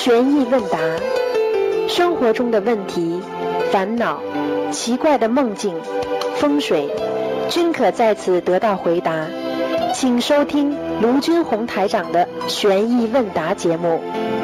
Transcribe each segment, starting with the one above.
悬疑问答，生活中的问题、烦恼、奇怪的梦境、风水，均可在此得到回答。请收听卢军红台长的悬疑问答节目。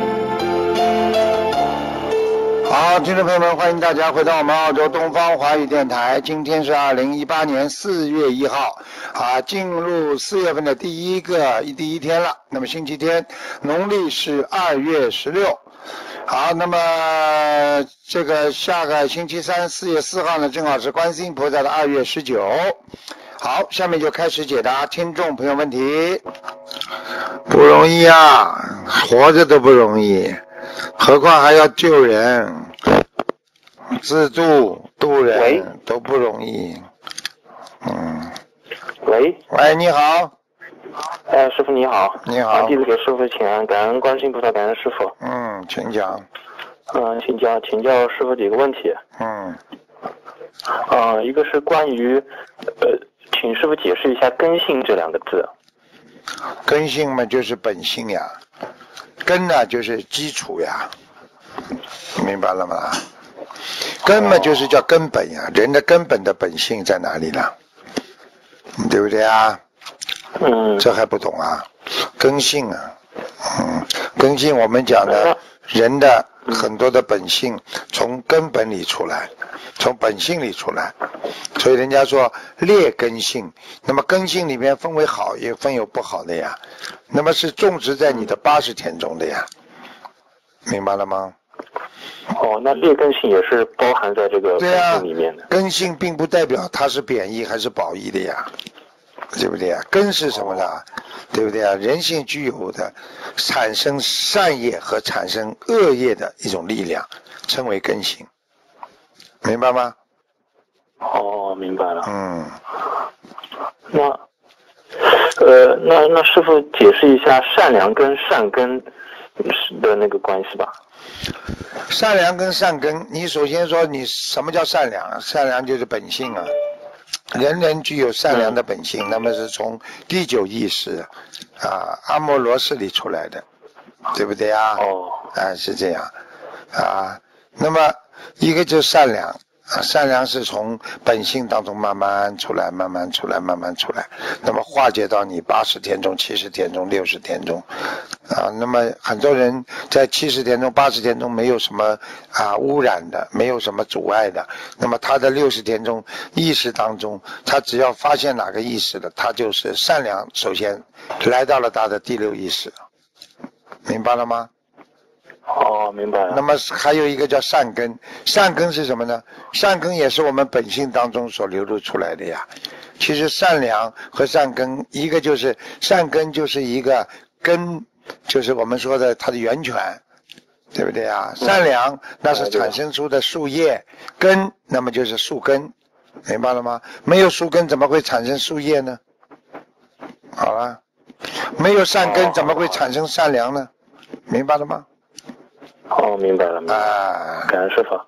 好，听众朋友们，欢迎大家回到我们澳洲东方华语电台。今天是2018年4月1号，进入4月份的第一天了。那么星期天，农历是2月16。好，那么这个下个星期三4月4号呢，正好是观世音菩萨的2月19。好，下面就开始解答听众朋友问题。不容易啊，活着都不容易，何况还要救人，自助渡人都不容易。喂，你好。 师傅你好。 你好。 弟子给师傅请安，感恩观世音菩萨，感恩师傅。 请讲。 请教师傅几个问题。一个是关于请师傅解释一下根性这两个字。 根性嘛，就是本性呀，根呢就是基础呀，明白了吗？根嘛就是叫根本呀，人的根本的本性在哪里了？对不对啊？这还不懂啊？根性啊，根性我们讲的人的很多的本性从根本里出来，从本性里出来，所以人家说劣根性。那么根性里面分为好也分有不好的呀，那么是种植在你的80田中的呀，明白了吗？ 那劣根性也是包含在这个根性里面的。 对啊，根性并不代表它是贬义还是褒义的呀，对不对啊？根是什么呢？对不对啊？人性具有的产生善业和产生恶业的一种力量，称为根性，明白吗？ 明白了。那师傅解释一下善良跟善根的那个关系吧。 善良跟善根，你首先说你什么叫善良？善良就是本性啊，人人具有善良的本性，那么是从第9意识阿摩罗识里出来的，对不对啊？是这样那么一个就是善良，善良是从本性当中慢慢出来，慢慢出来，慢慢出来，那么化解到你80田中、70田中、60田中那么很多人在70田中、80田中没有什么污染的，没有什么阻碍的，那么他的60田中意识当中，他只要发现哪个意识了，他就是善良，首先来到了他的第6意识，明白了吗？ 明白了。 那么还有一个叫善根，善根是什么呢？善根也是我们本性当中所流露出来的呀。其实善良和善根，一个就是善根就是一个根，就是我们说的它的源泉，对不对啊？善良那是产生出的树叶，根那么就是树根，明白了吗？没有树根怎么会产生树叶呢？好了，没有善根怎么会产生善良呢？明白了吗？ 明白了。感恩师傅。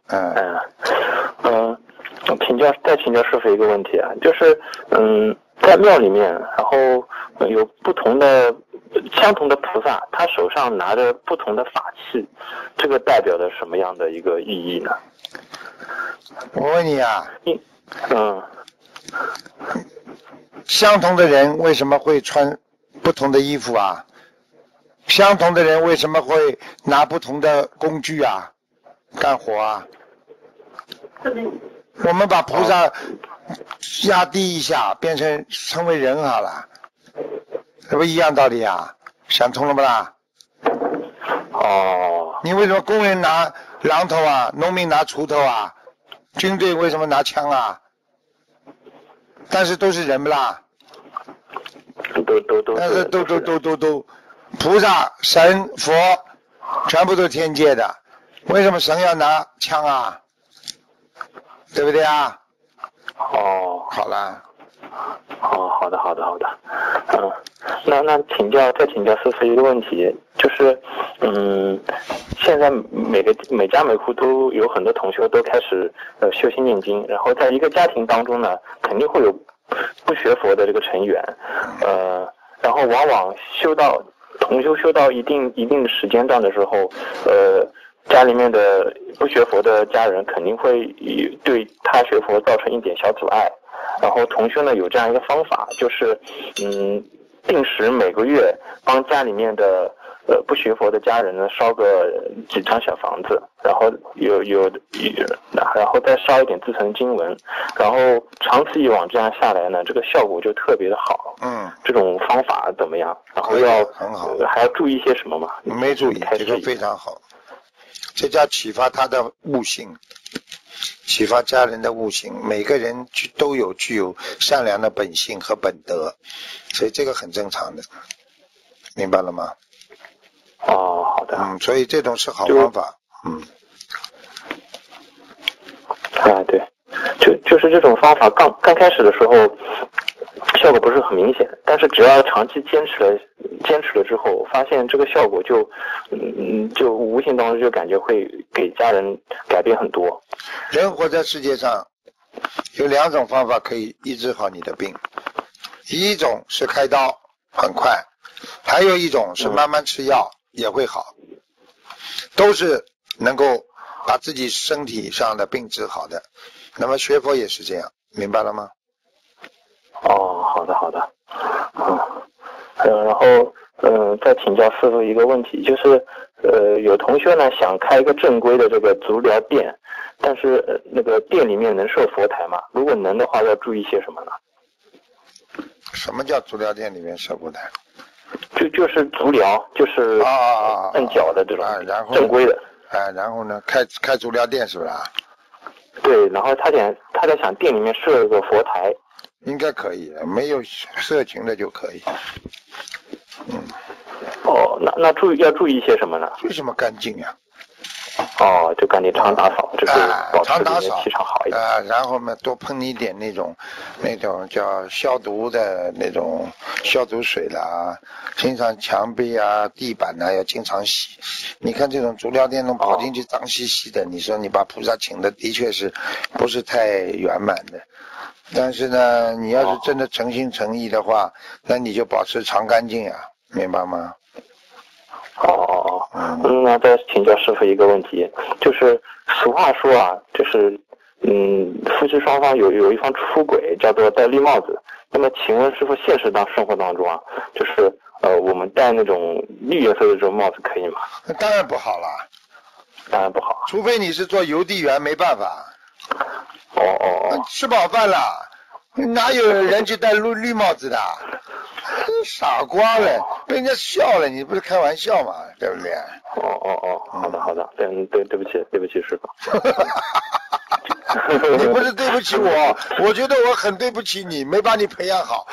再请教师傅一个问题就是在庙里面，然后有不同的相同的菩萨，他手上拿着不同的法器，这个代表的什么样的一个意义呢？ 我问你相同的人为什么会穿不同的衣服啊？相同的人为什么会拿不同的工具干活我们把菩萨压低一下，成为人好了，这不一样道理想通了不啦？你为什么工人拿榔头农民拿锄头军队为什么拿枪但是都是人不啦？都菩萨、神、佛全部都是天界的，为什么神要拿枪对不对好了。 好的。那再请教师傅一个问题，就是现在每家每户都有很多同学都开始修心念经，然后在一个家庭当中呢，肯定会有不学佛的这个成员，然后往往修到同修修到一定的时间段的时候，家里面的不学佛的家人肯定会对他学佛造成一点小阻碍。然后同修呢有这样一个方法，就是定时每个月帮家里面的不学佛的家人呢烧个几张小房子，然后然后再烧一点自成经文，然后长此以往这样下来呢，这个效果就特别的好。这种方法怎么样？然后很好， 还要注意些什么吗？ 没注意，这个非常好，这叫启发他的悟性，启发家人的悟性。每个人都具有善良的本性和本德，所以这个很正常的，明白了吗？ 好的。 所以这种是好方法。 对，就是这种方法刚开始的时候效果不是很明显，但是只要长期坚持了之后，发现这个效果就无形当中就感觉会给家人改变很多。 人活在世界上有2种方法可以医治好你的病，一种是开刀很快，还有一种是慢慢吃药也会好，都是能够把自己身体上的病治好的。那么学佛也是这样，明白了吗？ 好的。然后再请教师父一个问题，就是有同学呢想开一个正规的这个足疗店，但是那个店里面能设佛台吗？如果能的话，要注意些什么呢？ 什么叫足疗店里面设佛台？ 就是足疗，就是按脚的这种正规的。 然后呢，开足疗店是不是啊？ 对，然后他在想店里面设一个佛台。 应该可以，没有社群的就可以。 那要注意一些什么呢？ 为什么干净呀？ 就赶紧常打扫，就是保持里面气场好一点。 然后呢，多喷一点那种叫消毒的那种消毒水啦，经常墙壁啊、地板啊要经常洗。你看这种足疗店跑进去脏兮兮的，你说你把菩萨请的确是不是太圆满的。但是呢，你要是真的诚心诚意的话，那你就保持常干净啊，明白吗？ 那再请教师父一个问题，就是俗话说啊，就是夫妻双方有一方出轨，叫做戴绿帽子。那么请问师父，现实生活当中啊，就是我们戴那种绿颜色的这种帽子可以吗？ 当然不好了。 当然不好， 除非你是做邮递员，没办法。吃饱饭了，哪有人去戴绿帽子的？傻瓜了，被人家笑了，你不是开玩笑嘛，对不对？ 好的，对不起师父。 你不是对不起我觉得我很对不起你，没把你培养好。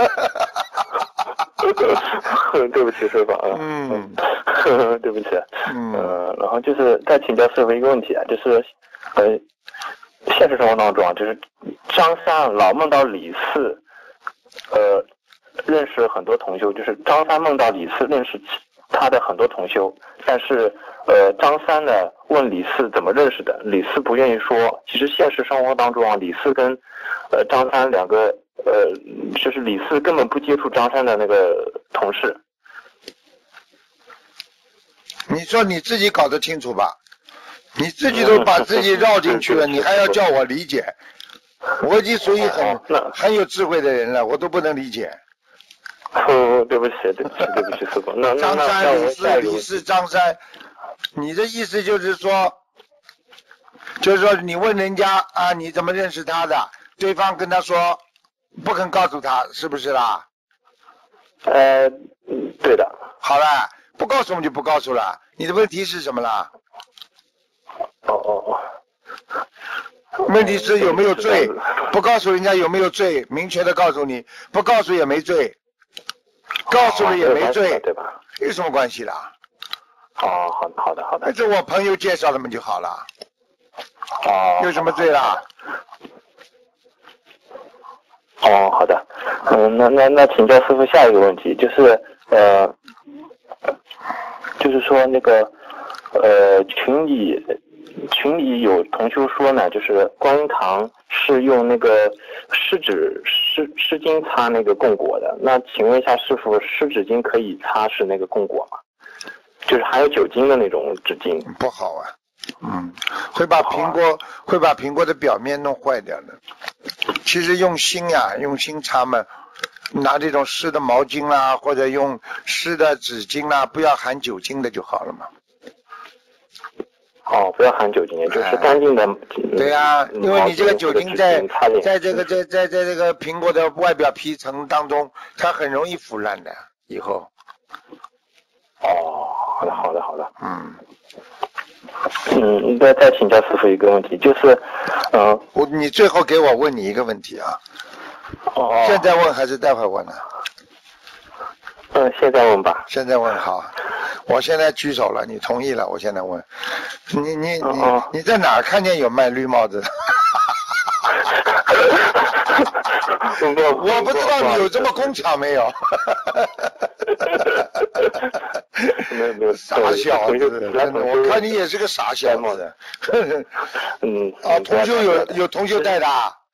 对不起师父啊。对不起。然后就是再请教师父一个问题啊，就是现实生活当中啊，就是张三老梦到李四，认识很多同修，就是张三梦到李四认识他的很多同修，但是张三呢问李四怎么认识的，李四不愿意说。其实现实生活当中啊，李四跟张三两个就是李四根本不接触张三的那个同事。 你说你自己搞得清楚吧？你自己都把自己绕进去了，你还要叫我理解？我已经属于很有智慧的人了，我都不能理解。 对不起师父。 张三李四张三，你的意思就是说你问人家啊，你怎么认识他的？对方跟他说不肯告诉他，是不是啦？ 对的。 好了，不告诉我们就不告诉了。你的问题是什么啦？问题是有没有罪？不告诉人家有没有罪？明确的告诉你，不告诉也没罪，告诉了也没罪， 对吧？ 有什么关系啦？ 好的。 这我朋友介绍了嘛就好了。有什么罪啦？ 好的。那请教师父下一个问题，就是说那个群里群里有同修说呢，就是观音堂是用那个湿巾擦那个供果的。那请问一下师傅，湿纸巾可以擦拭那个供果吗？就是含有酒精的那种纸巾。 不好啊，会把苹果的表面弄坏掉的。其实用心擦嘛，拿这种湿的毛巾啦，或者用湿的纸巾啦，不要含酒精的就好了嘛。 不要含酒精，就是干净的。 对呀，因为你这个酒精在这个苹果的外表皮层当中，它很容易腐烂的。以后。 好的。再请教师傅一个问题，就是你最后给我问你一个问题啊。现在问还是待会儿问呢？ 现在问吧。 现在问好，我现在举手了，你同意了，我现在问。你在哪儿看见有卖绿帽子的？我不知道你有这么工厂没有？ 没有傻小子，我看你也是个傻小子。同修有同修带的。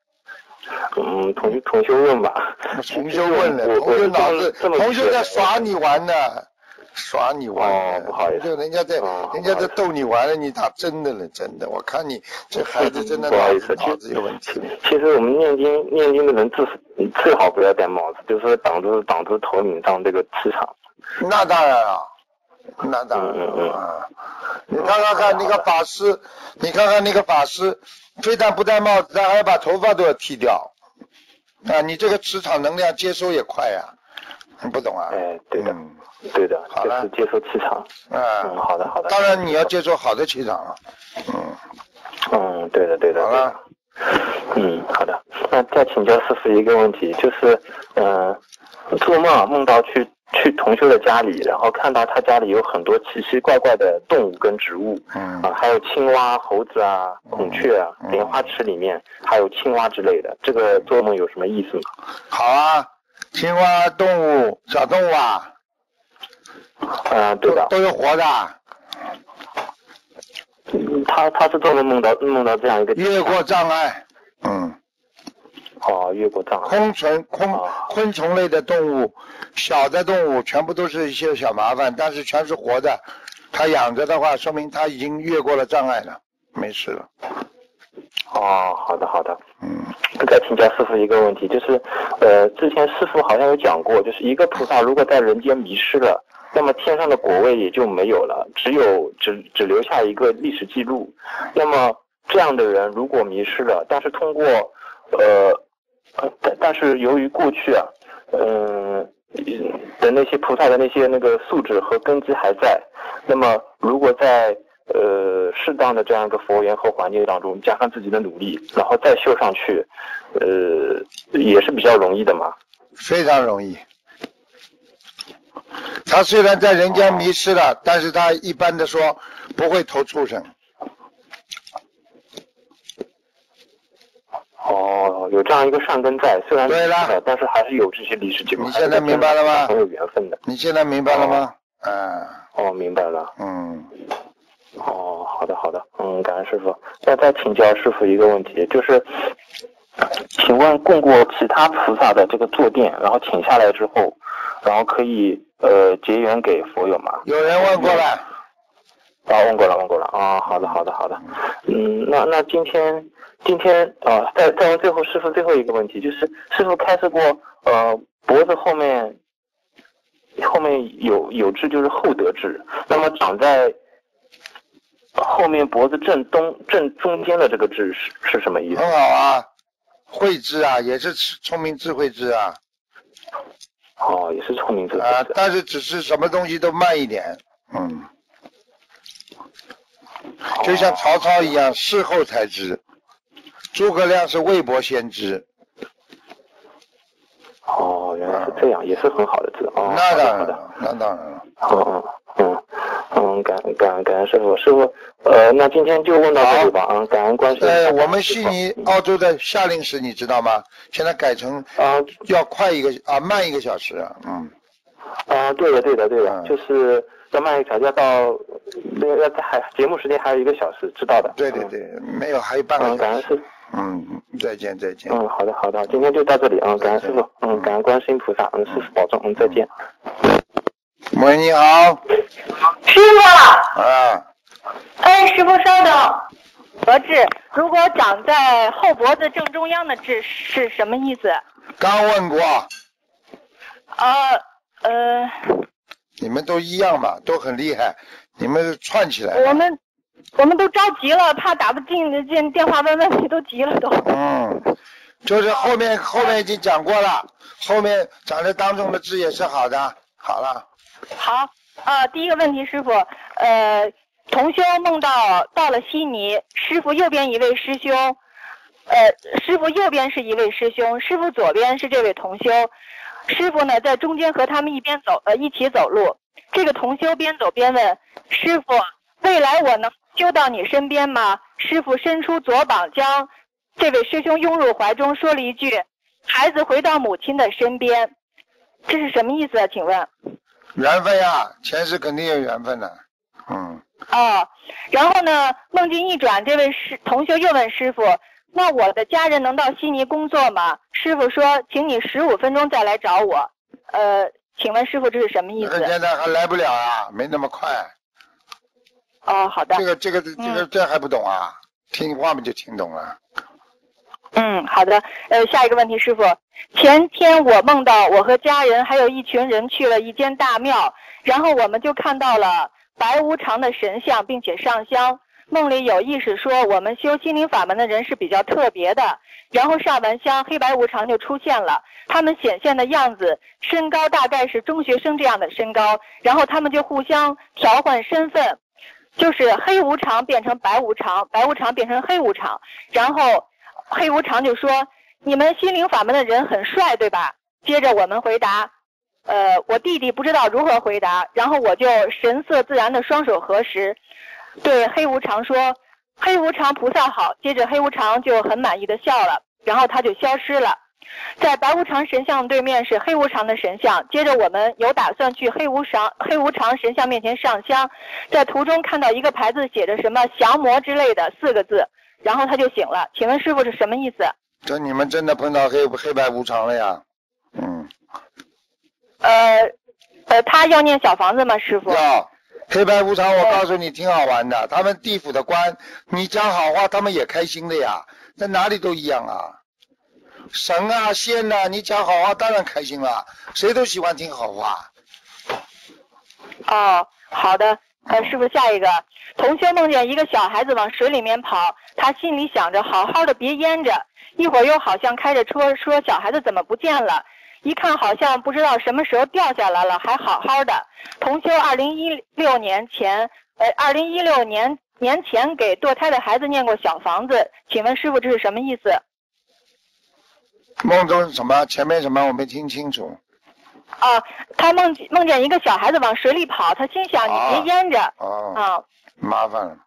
同修问吧。 同修问了，同修在耍你玩呢。不好意思，就人家在逗你玩了，你打真的了，真的，我看你这孩子真的脑子有问题。 其实我们念经的人最好不要戴帽子，就是挡住头顶上这个磁场。 那当然了。你看看那个法师，非但不戴帽子，他还要把头发都要剃掉。你这个磁场能量接收也快呀，你不懂啊？ 对的，就是接受气场。好的。 当然你要接受好的气场了。 对的。 好了。 好的。那再请教师傅一个问题，就是做梦到去同修的家里，然后看到他家里有很多奇奇怪怪的动物跟植物，还有青蛙、猴子啊、孔雀啊，莲花池里面还有青蛙之类的，这个做梦有什么意思吗？ 好啊，青蛙动物，小动物啊。 对的， 都是活的。 他是做梦梦到这样一个越过障碍。 越过障碍。 昆虫类的动物，小的动物全部都是一些小麻烦，但是全是活的。他养着的话，说明他已经越过了障碍了，没事了。 好的。再请教师傅一个问题，就是之前师傅好像有讲过，就是一个菩萨如果在人间迷失了，那么天上的果位也就没有了，只留下一个历史记录。那么这样的人如果迷失了，但是通过但是由于过去的那些菩萨的那个素质和根基还在，那么如果在适当的这样一个佛缘和环境当中，加上自己的努力，然后再修上去，也是比较容易的嘛。 非常容易。他虽然在人间迷失了，但是他一般的说不会投畜生。 有这样一个善根在，虽然对了， 但是还是有这些历史记录。 你现在明白了吗？ 很有缘分的。 你现在明白了吗？ 明白了。好的。感恩师傅。那再请教师傅一个问题，就是请问供过其他菩萨的这个坐垫，然后请下来之后，然后可以结缘给佛友吗？ 有人问过了。 问过了。好的。那今天再问最后师傅最后一个问题，就是师傅开示过脖子后面有痣，就是后得痣，那么长在后面脖子正中间的这个痣是什么意思？ 很好啊，慧智啊，也是聪明智慧智啊。 也是聪明智慧智。 但是只是什么东西都慢一点。就像曹操一样，事后才知。诸葛亮是未卜先知。 原来是这样，也是很好的字。 那当然了。 感恩师傅。师傅，那今天就问到这里吧。感恩观世音。 我们悉尼澳洲的夏令时你知道吗？现在改成要慢1个小时。 对的，就是要慢1个小时，要到对，节目时间还有1个小时，知道的。 对，没有，还有半个小时。 感恩师傅。 再见。 好的，今天就到这里感恩师傅，感恩观世音菩萨，师傅保重，再见。 喂，你好。 师傅。 啊。 哎，师傅稍等。脖痣，如果长在后脖子正中央的痣是什么意思？ 刚问过。你们都一样嘛，都很厉害，你们串起来。 我们都着急了，怕打不进电话问问题，都急了都。 就是后面已经讲过了，后面长在当中的痣也是好的。好了。 好第一个问题，师傅，同修梦到了悉尼，师傅右边一位师兄，师傅右边是一位师兄，师傅左边是这位同修，师傅呢在中间和他们一起走路。这个同修边走边问师傅，未来我能修到你身边吗？师傅伸出左膀将这位师兄拥入怀中，说了一句孩子回到母亲的身边，这是什么意思啊？请问。 缘分呀，前世肯定有缘分的。 然后呢，梦境一转，这位同修又问师傅，那我的家人能到悉尼工作吗？师傅说请你15分钟再来找我。请问师傅这是什么意思？ 现在还来不了啊，没那么快。 好的。 这还不懂啊？听话嘛就听懂了。 好的。下一个问题，师傅，前天我梦到我和家人还有一群人去了一间大庙，然后我们就看到了白无常的神像，并且上香。梦里有意识说我们修心灵法门的人是比较特别的，然后上完香，黑白无常就出现了，他们显现的样子身高大概是中学生这样的身高，然后他们就互相调换身份，就是黑无常变成白无常，白无常变成黑无常，然后黑无常就说你们心灵法门的人很帅对吧？接着我们回答我弟弟不知道如何回答，然后我就神色自然的双手合十，对黑无常说黑无常菩萨好，接着黑无常就很满意的笑了，然后他就消失了。在白无常神像对面是黑无常的神像，接着我们有打算去黑无常神像面前上香，在途中看到一个牌子写着什么降魔之类的4个字，然后他就醒了。请问师傅是什么意思？ 这你们真的碰到黑白无常了呀？ 他要念小房子吗？师傅要。黑白无常我告诉你挺好玩的，他们地府的官你讲好话他们也开心的呀，在哪里都一样啊。神啊仙啊，你讲好话当然开心了，谁都喜欢听好话。 好的。师傅，下一个，同修梦见一个小孩子往水里面跑，他心里想着好好的别淹着，一会儿又好像开着车说小孩子怎么不见了，一看好像不知道什么时候掉下来了，还好好的。同修2016年前给堕胎的孩子念过小房子，请问师傅这是什么意思？ 梦中什么？前面什么我没听清楚。 他梦见一个小孩子往水里跑，他心想你别淹着。 麻烦了。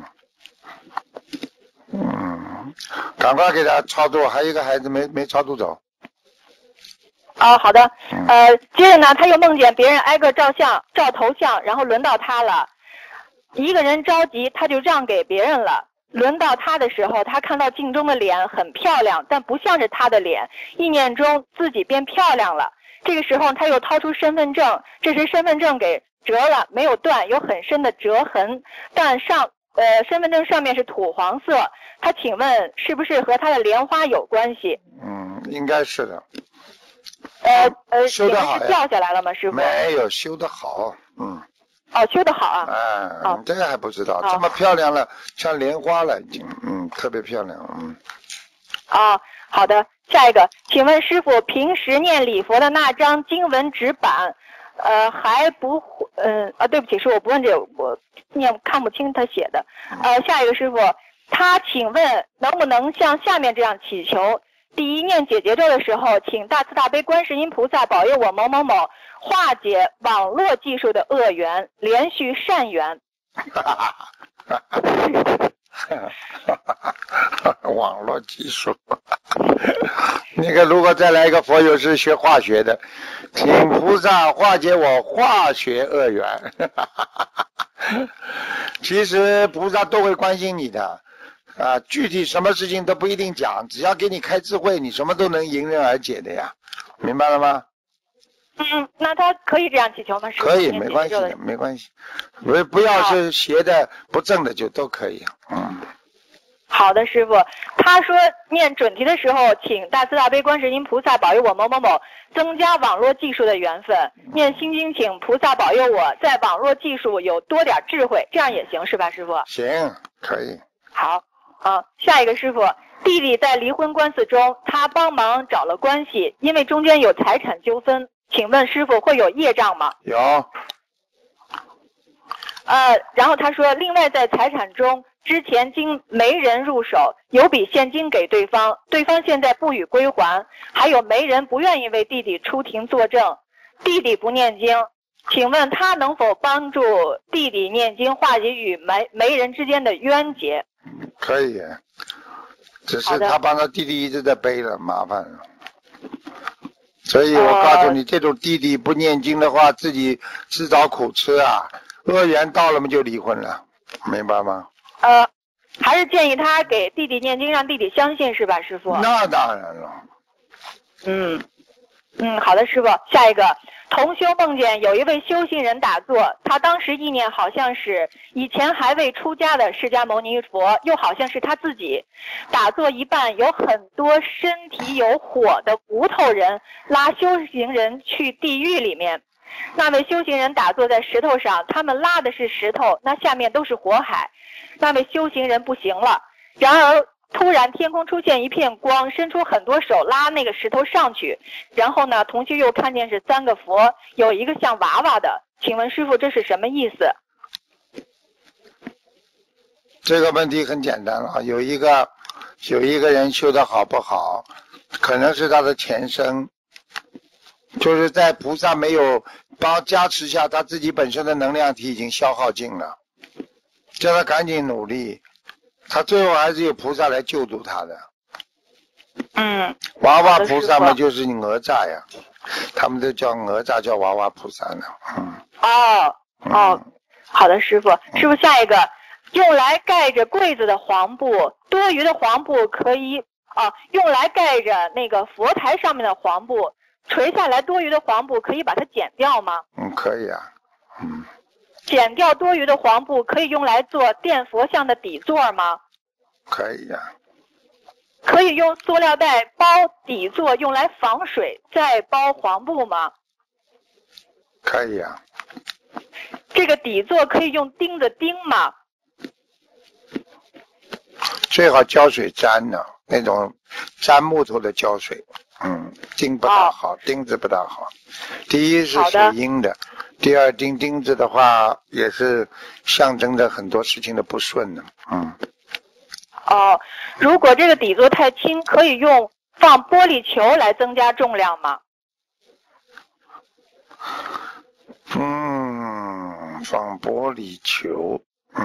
赶快给他超度，还有一个孩子没超度走。 好的。接着呢，他又梦见别人挨个照头像，然后轮到他了。一个人着急，他就让给别人了。轮到他的时候，他看到镜中的脸很漂亮，但不像是他的脸，意念中自己变漂亮了。这个时候他又掏出身份证，这时身份证给折了，没有断，有很深的折痕，但身份证上面是土黄色。他请问是不是和他的莲花有关系？ 应该是的。 修得好呀？掉下来了吗，师傅？ 没有，修得好。 修得好啊。 这个还不知道，这么漂亮了，像莲花了已经。特别漂亮。 好的。下一个，请问师傅，平时念礼佛的那张经文纸板，还不对不起，师傅，我不问这个，我看不清他写的。下一个师傅，他请问能不能像下面这样祈求：第一，念解结咒的时候，请大慈大悲观世音菩萨保佑我某某某化解网络技术的恶缘，连续善缘。 网络技术。那个如果再来一个佛友是学化学的，请菩萨化解我化学恶缘。 其实菩萨都会关心你的，具体什么事情都不一定讲，只要给你开智慧，你什么都能迎刃而解的呀，明白了吗？ 那他可以这样祈求吗？ 可以，没关系的，没关系，不要是邪的、不正的就都可以。 好的，师傅。他说念准提的时候，请大慈大悲观世音菩萨保佑我某某某增加网络技术的缘分；念心经，请菩萨保佑我在网络技术有多点智慧，这样也行是吧，师傅？ 行，可以。 好，下一个师傅，弟弟在离婚官司中，他帮忙找了关系，因为中间有财产纠纷，请问师傅会有业障吗？ 有。 然后他说，另外在财产中，之前经媒人入手，有笔现金给对方，对方现在不予归还，还有媒人不愿意为弟弟出庭作证，弟弟不念经，请问他能否帮助弟弟念经，化解与媒人之间的冤结？ 可以，只是他帮他弟弟一直在背了，麻烦了。所以我告诉你，这种弟弟不念经的话，自己自找苦吃啊，恶缘到了嘛就离婚了，明白吗？ 还是建议他给弟弟念经，让弟弟相信是吧，师傅？ 那当然了。 好的，师傅。下一个，同修梦见有一位修行人打坐，他当时意念好像是以前还未出家的释迦牟尼佛，又好像是他自己。打坐一半，有很多身体有火的骨头人拉修行人去地狱里面。那位修行人打坐在石头上，他们拉的是石头，那下面都是火海。那位修行人不行了，然而突然天空出现一片光，伸出很多手拉那个石头上去，然后呢，同修又看见是3个佛，有一个像娃娃的，请问师父这是什么意思？ 这个问题很简单了，有一个人修得好不好，可能是他的前生，就是在菩萨没有帮加持下，他自己本身的能量体已经消耗尽了，叫他赶紧努力，他最后还是有菩萨来救度他的。娃娃菩萨嘛，就是哪吒呀，他们都叫哪吒，叫娃娃菩萨呢。 好的，师傅。师傅，下一个，用来盖着柜子的黄布，多余的黄布可以用来盖着那个佛台上面的黄布，垂下来多余的黄布可以把它剪掉吗？ 可以啊。 剪掉多余的黄布可以用来做垫佛像的底座吗？ 可以啊。 可以用塑料袋包底座用来防水，再包黄布吗？ 可以啊。 这个底座可以用钉子钉吗？ 最好胶水粘的，那种粘木头的胶水，钉不大好，钉子不大好。第一是水阴的，第二钉子的话也是象征着很多事情的不顺的。 如果这个底座太轻，可以用放玻璃球来增加重量吗？ 放玻璃球，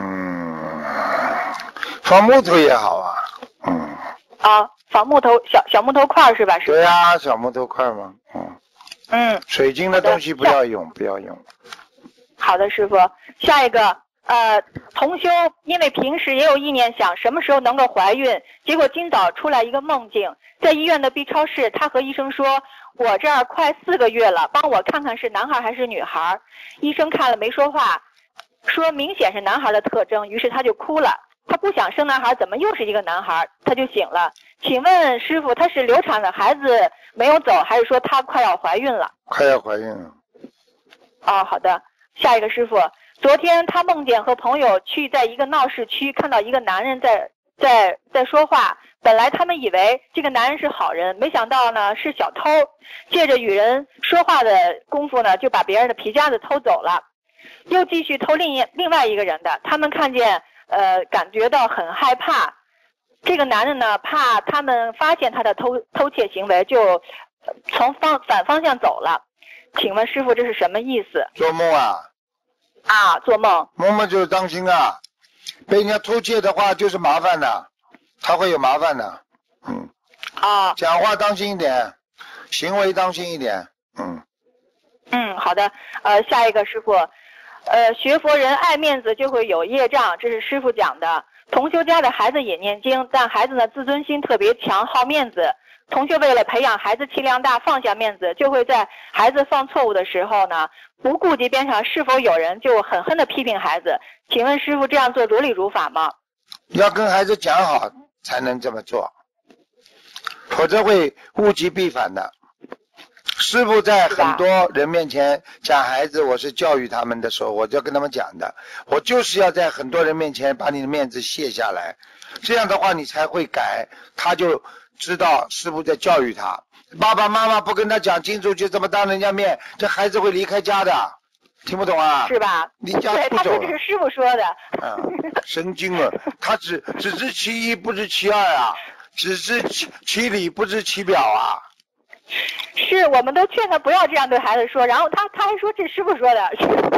放木头也好啊。 放木头小木头块是吧？ 对啊，小木头块嘛。水晶的东西不要用，不要用。 好的，师傅。下一个，同修因为平时也有意念想什么时候能够怀孕，结果今早出来一个梦境，在医院的 B 超室，他和医生说，我这儿快4个月了，帮我看看是男孩还是女孩。医生看了没说话，说明显是男孩的特征，于是他就哭了。他不想生男孩，怎么又是一个男孩？他就醒了。请问师傅，他是流产的孩子没有走，还是说他快要怀孕了？ 快要怀孕了。 好的。下一个师傅，昨天他梦见和朋友去在一个闹市区，看到一个男人在说话，本来他们以为这个男人是好人，没想到呢是小偷，借着与人说话的功夫呢，就把别人的皮夹子偷走了，又继续偷另外一个人的。他们看见感觉到很害怕，这个男人呢怕他们发现他的偷窃行为，就从反方向走了。请问师傅这是什么意思？ 做梦啊？ 做梦。 梦就是当心啊，被人家偷窃的话就是麻烦的，他会有麻烦的。讲话当心一点，行为当心一点。 好的。下一个师傅， 学佛人爱面子就会有业障，这是师父讲的。同修家的孩子也念经，但孩子呢自尊心特别强，好面子。同学为了培养孩子气量大，放下面子，就会在孩子犯错误的时候呢，不顾及边上是否有人，就狠狠地批评孩子。请问师父这样做如理如法吗？ 要跟孩子讲好才能这么做，否则会物极必反的。师父在很多人面前讲孩子，我是教育他们的时候，我就跟他们讲的，我就是要在很多人面前把你的面子卸下来，这样的话你才会改，他就知道师父在教育他。爸爸妈妈不跟他讲清楚，就这么当人家面，这孩子会离开家的，听不懂啊？ 是吧？ 离家对，他出走了。 说这是师父说的。 神经啊！他只知其一不知其二啊，只知其理不知其表啊。 是，我们都劝他不要这样对孩子说，然后他还说这师父说的。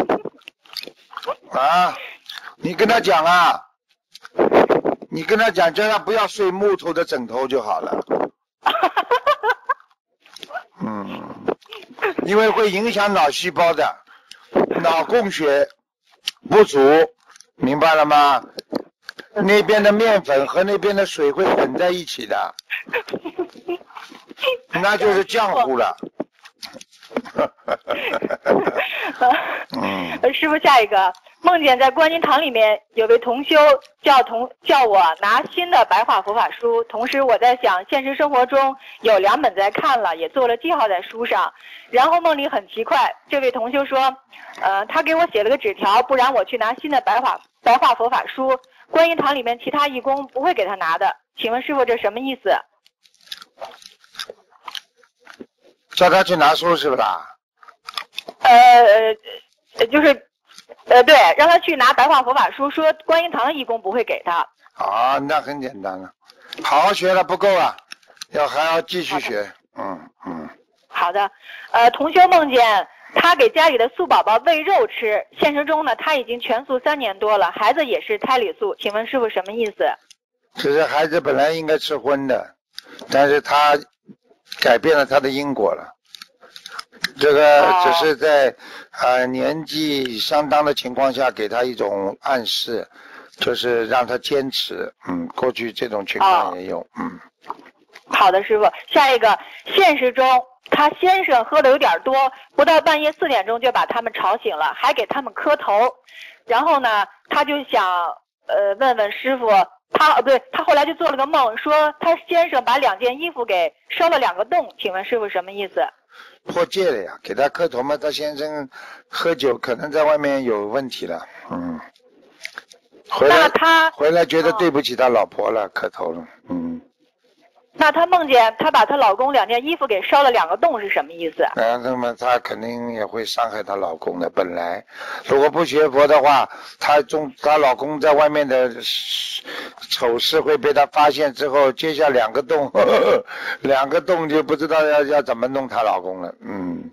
啊，你跟他讲啊，你跟他讲，叫他不要睡木头的枕头就好了。因为会影响脑细胞的，脑供血不足，明白了吗？那边的面粉和那边的水会混在一起的，那就是浆糊了。 师父，下一个梦见在观音堂里面有位同修叫我拿新的白话佛法书，同时我在想现实生活中有2本在看了，也做了记号在书上。然后梦里很奇怪，这位同修说他给我写了个纸条，不然我去拿新的白话佛法书，观音堂里面其他义工不会给他拿的。请问师父这什么意思？ 叫他去拿书是不啦？ 就是对，让他去拿白话佛法书，说观音堂的义工不会给他。 啊，那很简单了，好好学了不够啊，还要继续学。 好的，同修梦见他给家里的素宝宝喂肉吃，现实中呢他已经全素3年多了，孩子也是胎里素，请问师父什么意思？ 其实孩子本来应该吃荤的，但是他改变了他的因果了。这个只是在年纪相当的情况下给他一种暗示，就是让他坚持。过去这种情况也有。 好的，师父，下一个现实中他先生喝的有点多，不到半夜4点钟就把他们吵醒了，还给他们磕头。然后呢他就想问问师父，他后来就做了个梦，说他先生把2件衣服给烧了2个洞，请问师父什么意思？ 破戒了呀，给他磕头嘛，他先生喝酒可能在外面有问题了。回来觉得对不起他老婆了，磕头了。 那他梦见他把他老公2件衣服给烧了2个洞是什么意思？ 那么他肯定也会伤害他老公的。本来如果不学佛的话，他老公在外面的丑事会被他发现之后，接下2个洞，2个洞就不知道要怎么弄他老公了。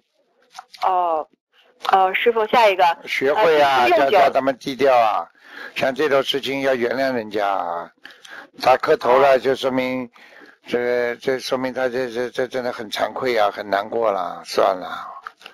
师父，下一个学会啊，叫他们低调啊，像这种事情要原谅人家啊。他磕头了，就说明这说明他这真的很惭愧啊，很难过了，算了。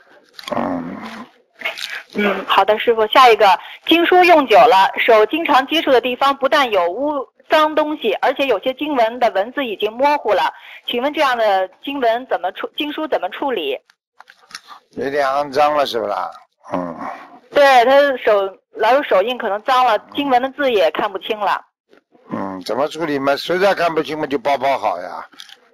好的，师父，下一个经书用久了，手经常接触的地方不但有污脏东西，而且有些经文的文字已经模糊了，请问这样的经书怎么处理？ 有点肮脏了是不啦？ 对，他手老有手印，可能脏了，经文的字也看不清了。 怎么处理嘛？实在看不清嘛，就包好呀。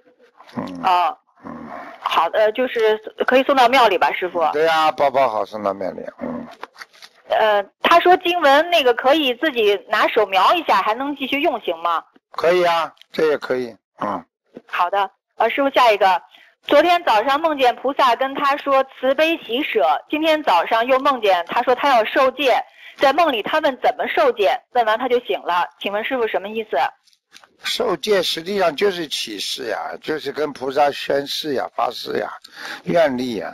好的，就是可以送到庙里吧，师父。 对呀，包好送到庙里。 他说经文那个可以自己拿手描一下，还能继续用行吗？ 可以啊，这也可以。 好的，师父，下一个，昨天早上梦见菩萨跟他说慈悲喜舍，今天早上又梦见他说他要受戒，在梦里他问怎么受戒，问完他就醒了，请问师父什么意思？ 受戒实际上就是启示呀，就是跟菩萨宣誓呀、发誓呀、愿力呀，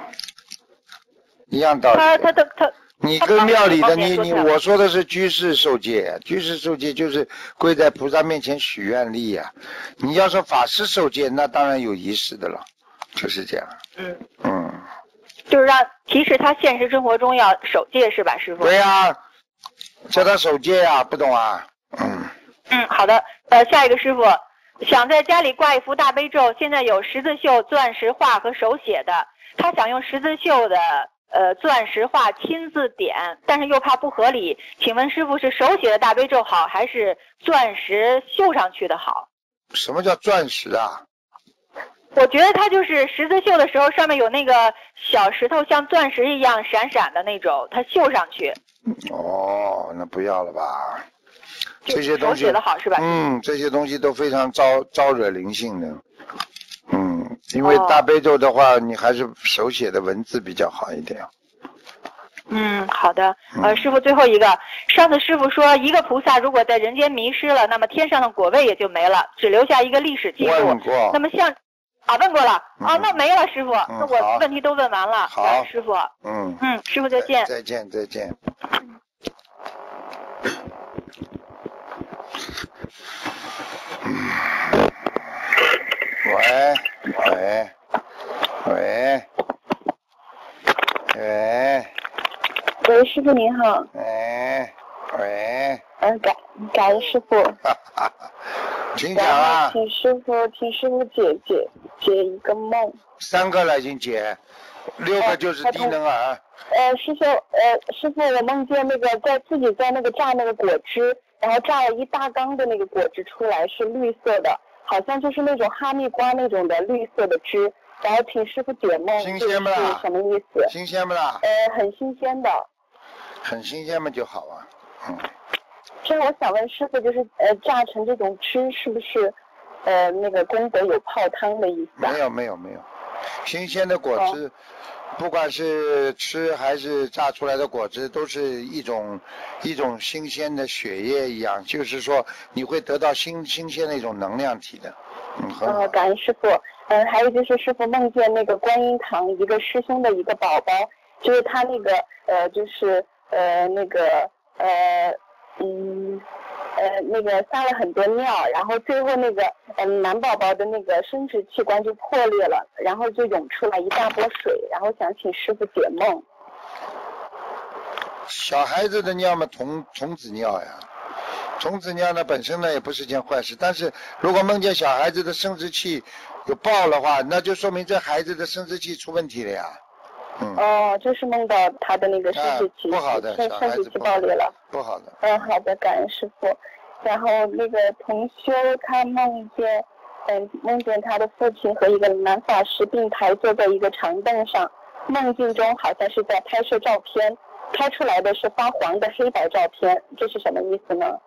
一样道理。你跟庙里的我说的是居士受戒，居士受戒就是跪在菩萨面前许愿力呀。你要说法师受戒，那当然有仪式的了，就是这样。 就是让提示他现实生活中要守戒是吧，师傅？ 对呀、叫他守戒啊，不懂啊？ 好的。下一个师傅，想在家里挂一幅大悲咒，现在有十字绣、钻石画和手写的，他想用十字绣的钻石画亲自点，但是又怕不合理，请问师傅是手写的大悲咒好，还是钻石绣上去的好？ 什么叫钻石啊？ 我觉得它就是十字绣的时候，上面有那个小石头，像钻石一样闪闪的那种，它绣上去。 哦，那不要了吧？这些东西手写的好是吧？ 这些东西都非常招惹灵性的。因为大悲咒的话，你还是手写的文字比较好一点。 好的。师傅最后一个，上次师傅说一个菩萨如果在人间迷失了，那么天上的果位也就没了，只留下一个历史记录。 问过。 那么像问过了。那没了师傅。那我问题都问完了。 好， 师傅。师傅再见。 再见。 喂，师傅您好。 喂。 感恩师傅。 请讲啊。 请师傅解一个梦。 3个了已经解，6个就是低能儿。 师傅，我梦见那个自己在那个榨那个果汁，然后榨了一大缸的那个果汁出来，是绿色的，好像就是那种哈密瓜那种的绿色的汁，然后请师傅解梦， 新鲜不啦？ 是什么意思？ 新鲜不啦？ 很新鲜的。 很新鲜嘛就好啊。 所以我想问师傅，就是榨成这种汁是不是那个功德有泡汤的意思啊？ 没有，新鲜的果汁，不管是吃还是榨出来的果汁，都是一种新鲜的血液一样，就是说你会得到新鲜的一种能量体的。 感恩师傅。还有就是师傅梦见那个观音堂一个师兄的一个宝宝，就是他那个那个撒了很多尿，然后最后那个男宝宝的那个生殖器官就破裂了，然后就涌出来一大波水，然后想请师傅解梦。 小孩子的尿嘛，童子尿呀，童子尿呢本身呢也不是件坏事，但是如果梦见小孩子的生殖器有爆的话，那就说明这孩子的生殖器出问题了呀。 就是梦到他的那个生殖器， 不好的， 生殖器爆裂了， 不好的。 好的，感恩师傅。然后那个同修他梦见他的父亲和一个男法师并排坐在一个长凳上，梦境中好像是在拍摄照片，拍出来的是发黄的黑白照片，这是什么意思呢？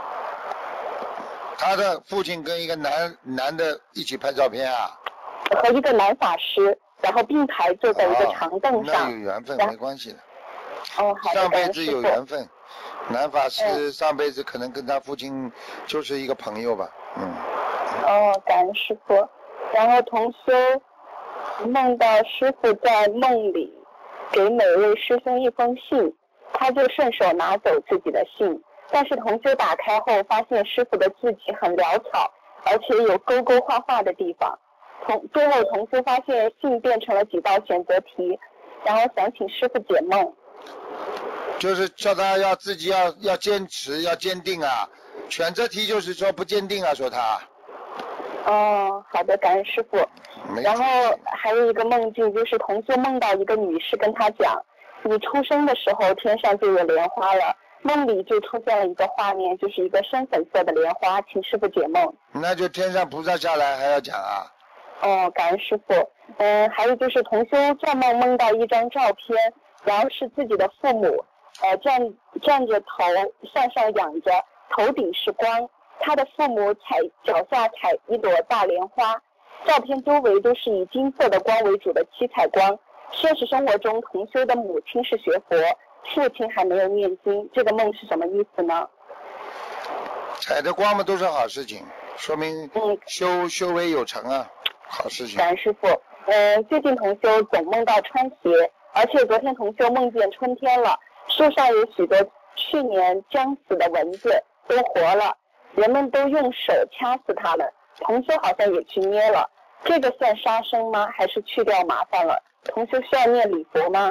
他的父亲跟一个男的一起拍照片啊？ 和一个男法师，然后并排坐在一个长凳上。 那有缘分，没关系的。 好的。 上辈子有缘分，男法师上辈子可能跟他父亲就是一个朋友吧。 感恩师傅。然后同修梦到师傅在梦里给每位师兄一封信，他就顺手拿走自己的信，但是同修打开后发现师傅的字迹很潦草，而且有勾勾画画的地方。最后同修发现信变成了几道选择题，然后想请师傅解梦。 就是叫他要自己要坚持，要坚定啊。选择题就是说不坚定啊，说他。 好的，感恩师傅。然后还有一个梦境，就是同修梦到一个女士跟他讲，你出生的时候天上就有莲花了，梦里就出现了一个画面，就是一个深粉色的莲花，请师傅解梦。 那就天上菩萨下来还要讲啊。 感恩师傅。还有就是同修做梦梦到一张照片，然后是自己的父母站着头向上仰着，头顶是光，他的父母脚下踩一朵大莲花，照片周围都是以金色的光为主的七彩光。现实生活中同修的母亲是学佛，父亲还没有念经，这个梦是什么意思呢？ 踩的光嘛都是好事情，说明修为有成啊，好事情。 感恩师傅。最近同修总梦到穿鞋，而且昨天同修梦见春天了，树上有许多去年将死的蚊子都活了，人们都用手掐死它了，同修好像也去捏了，这个算杀生吗？还是去掉麻烦了？ 同修需要念礼佛吗？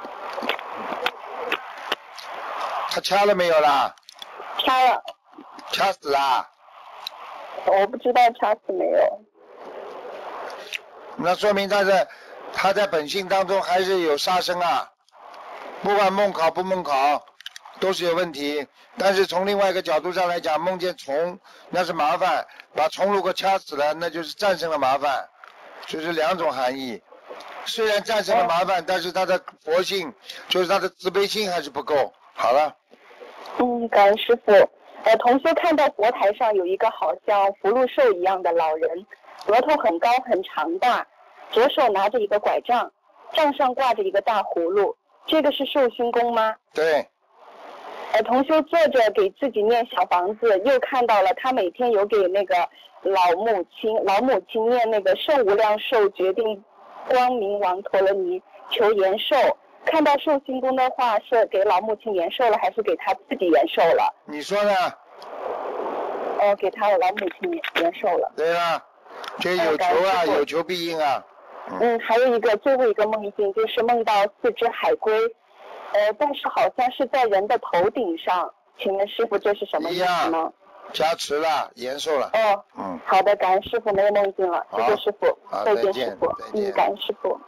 他掐了没有啦？ 掐了。 掐死啦？ 我不知道掐死没有。 那说明他在本性当中还是有杀生啊，不管梦考不梦考都是有问题。但是从另外一个角度上来讲，梦见虫那是麻烦，把虫如果掐死了，那就是战胜了麻烦，就是两种含义。虽然战胜了麻烦，但是他的佛性，就是他的慈悲心还是不够。好了。 感恩师父。同修看到佛台上有一个好像福禄寿一样的老人，额头很高很长大，左手拿着一个拐杖，杖上挂着一个大葫芦，这个是寿星公吗？ 对。 同修坐着给自己念小房子，又看到了他每天有给那个老母亲念那个圣无量寿决定光明王陀罗尼求延寿。看到寿星公的话是给老母亲延寿了，还是给他自己延寿了？ 你说呢？ 给他老母亲延寿了。 对啊，这有求啊，有求必应啊。 还有一个最后一个梦境，就是梦到4只海龟，但是好像是在人的头顶上，请问师父这是什么意思呢？ 加持了，延寿了。 好的，感恩师父，没有梦境了，谢谢师父， 再见师父。感恩师父。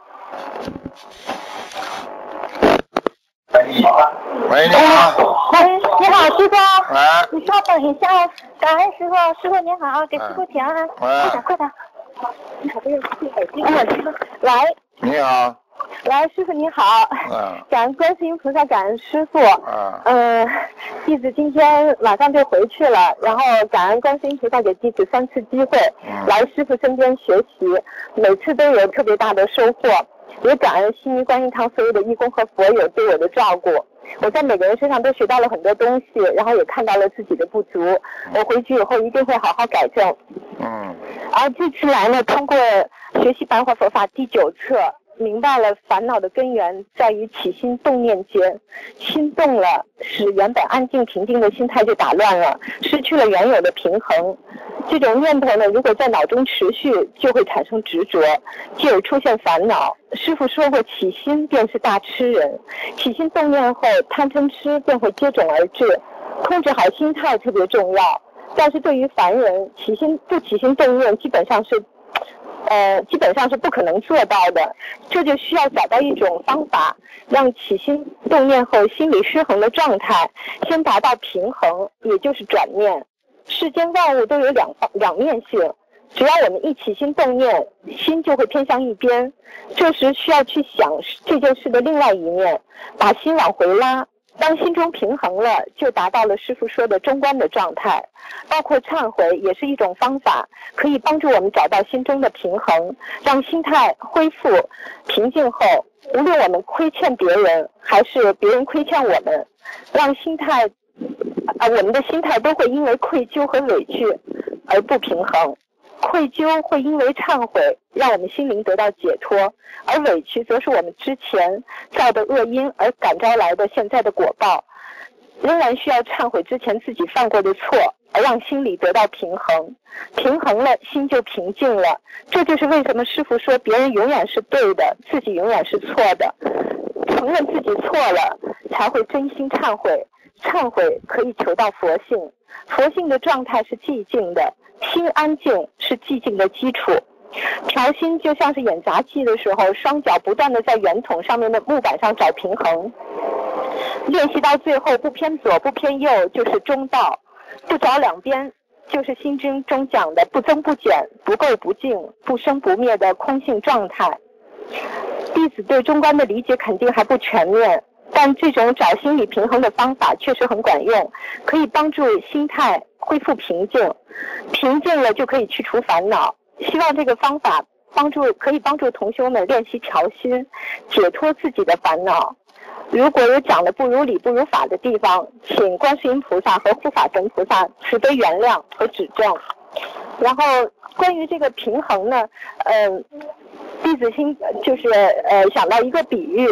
喂，你好。 你好，师傅。 你稍等一下，感恩师傅，师傅您好，给师傅请安。快点。你好，这是耳机。来。 你好。 来，师傅您好。感恩观世音菩萨，感恩师傅。弟子今天马上就回去了，然后感恩观世音菩萨给弟子3次机会来师傅身边学习，每次都有特别大的收获。也感恩悉尼观音堂所有的义工和佛友对我的照顾，我在每个人身上都学到了很多东西，然后也看到了自己的不足，我回去以后一定会好好改正。而这次来呢，通过学习白话佛法第9册，明白了烦恼的根源在于起心动念间，心动了，使原本安静平静的心态就打乱了，失去了原有的平衡。这种念头呢，如果在脑中持续，就会产生执着，继而出现烦恼。师父说过，起心便是大痴人，起心动念后，贪嗔痴便会接踵而至。控制好心态特别重要，但是对于凡人，不起心动念基本上是不可能做到的，这就需要找到一种方法，让起心动念后心理失衡的状态先达到平衡，也就是转念。世间万物都有两面性，只要我们一起心动念，心就会偏向一边，这时需要去想这件事的另外一面，把心往回拉。当心中平衡了，就达到了师父说的中观的状态。包括忏悔也是一种方法，可以帮助我们找到心中的平衡，让心态恢复平静后，无论我们亏欠别人还是别人亏欠我们，让我们的心态都会因为愧疚和委屈而不平衡。愧疚会因为忏悔让我们心灵得到解脱，而委屈则是我们之前造的恶因而感召来的现在的果报。仍然需要忏悔之前自己犯过的错，而让心里得到平衡。平衡了，心就平静了。这就是为什么师父说别人永远是对的，自己永远是错的。承认自己错了，才会真心忏悔。忏悔可以求到佛性，佛性的状态是寂静的，心安静是寂静的基础。调心就像是演杂技的时候，双脚不断的在圆筒上面的木板上找平衡，练习到最后不偏左不偏右就是中道，不着两边就是心经中讲的不增不减、不垢不净、不生不灭的空性状态。弟子对中观的理解肯定还不全面，但这种找心理平衡的方法确实很管用，可以帮助心态恢复平静，平静了就可以去除烦恼。希望这个方法可以帮助同修们练习调心，解脱自己的烦恼。如果有讲的不如理不如法的地方，请观世音菩萨和护法神菩萨慈悲原谅和指正。然后关于这个平衡呢，弟子心就是想到一个比喻，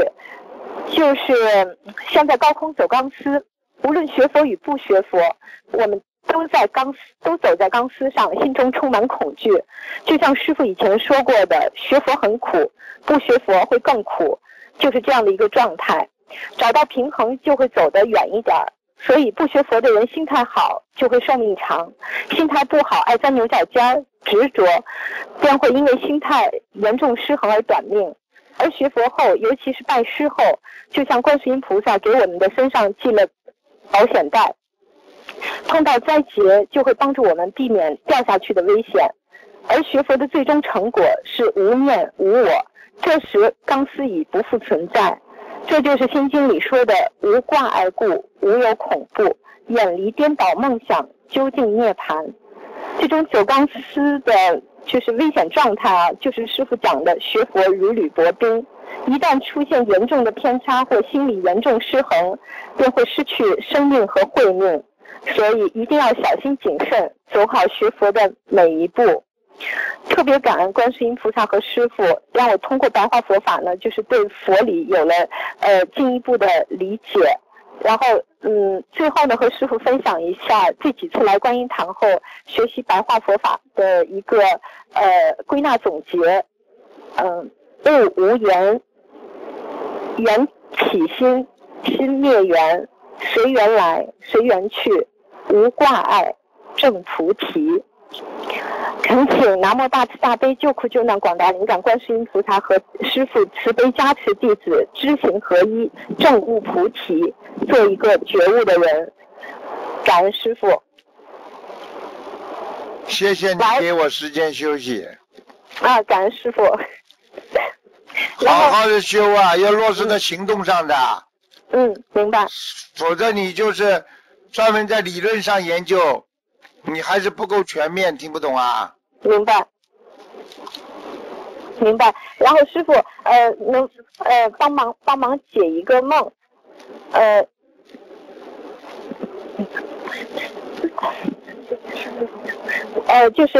就是像在高空走钢丝，无论学佛与不学佛，我们都走在钢丝上，心中充满恐惧。就像师父以前说过的，学佛很苦，不学佛会更苦，就是这样的一个状态。找到平衡就会走得远一点，所以不学佛的人心态好就会寿命长，心态不好爱钻牛角尖执着，便会因为心态严重失衡而短命。而学佛后，尤其是拜师后，就像观世音菩萨给我们的身上系了保险带，碰到灾劫就会帮助我们避免掉下去的危险。而学佛的最终成果是无念无我，这时钢丝已不复存在。这就是心经里说的无挂碍故，无有恐怖，远离颠倒梦想，究竟涅槃。这种走钢丝的就是危险状态啊，就是师父讲的学佛如履薄冰，一旦出现严重的偏差或心理严重失衡，便会失去生命和慧命。所以一定要小心谨慎，走好学佛的每一步。特别感恩观世音菩萨和师父，让我通过白话佛法呢，就是对佛理有了进一步的理解。然后最后呢，和师父分享一下这几次来观音堂后学习白话佛法的一个归纳总结。物无缘，缘起心，心灭缘，随缘来，随缘去，无挂碍，正菩提。恳请南无大慈大悲救苦救难广大灵感观世音菩萨和师父慈悲加持弟子，知行合一，证悟菩提，做一个觉悟的人。感恩师父。 谢谢你给我时间休息。 感恩师父。 好好的修啊，要落实在行动上的。 明白。 否则你就是专门在理论上研究，你还是不够全面，听不懂啊？ 明白。然后师父，能帮忙解一个梦，就是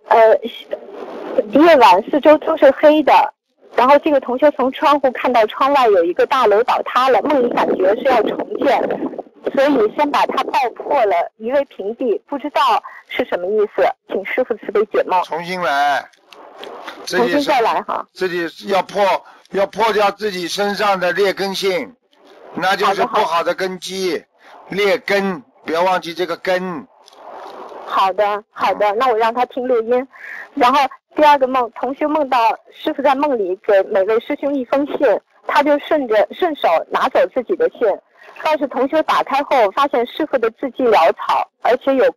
夜晚四周都是黑的，然后这个同学从窗户看到窗外有一个大楼倒塌了，梦里感觉是要重建，所以先把它爆破了，夷为平地，不知道是什么意思，请师父慈悲解梦。 重新来， 重新再来哈。 自己要破掉自己身上的劣根性，那就是不好的根基，劣根，不要忘记这个根。 好的，那我让他听录音。然后第二个梦，同学梦到师父在梦里给每位师兄一封信，他就顺手拿走自己的信，但是同学打开后发现师父的字迹潦草，而且有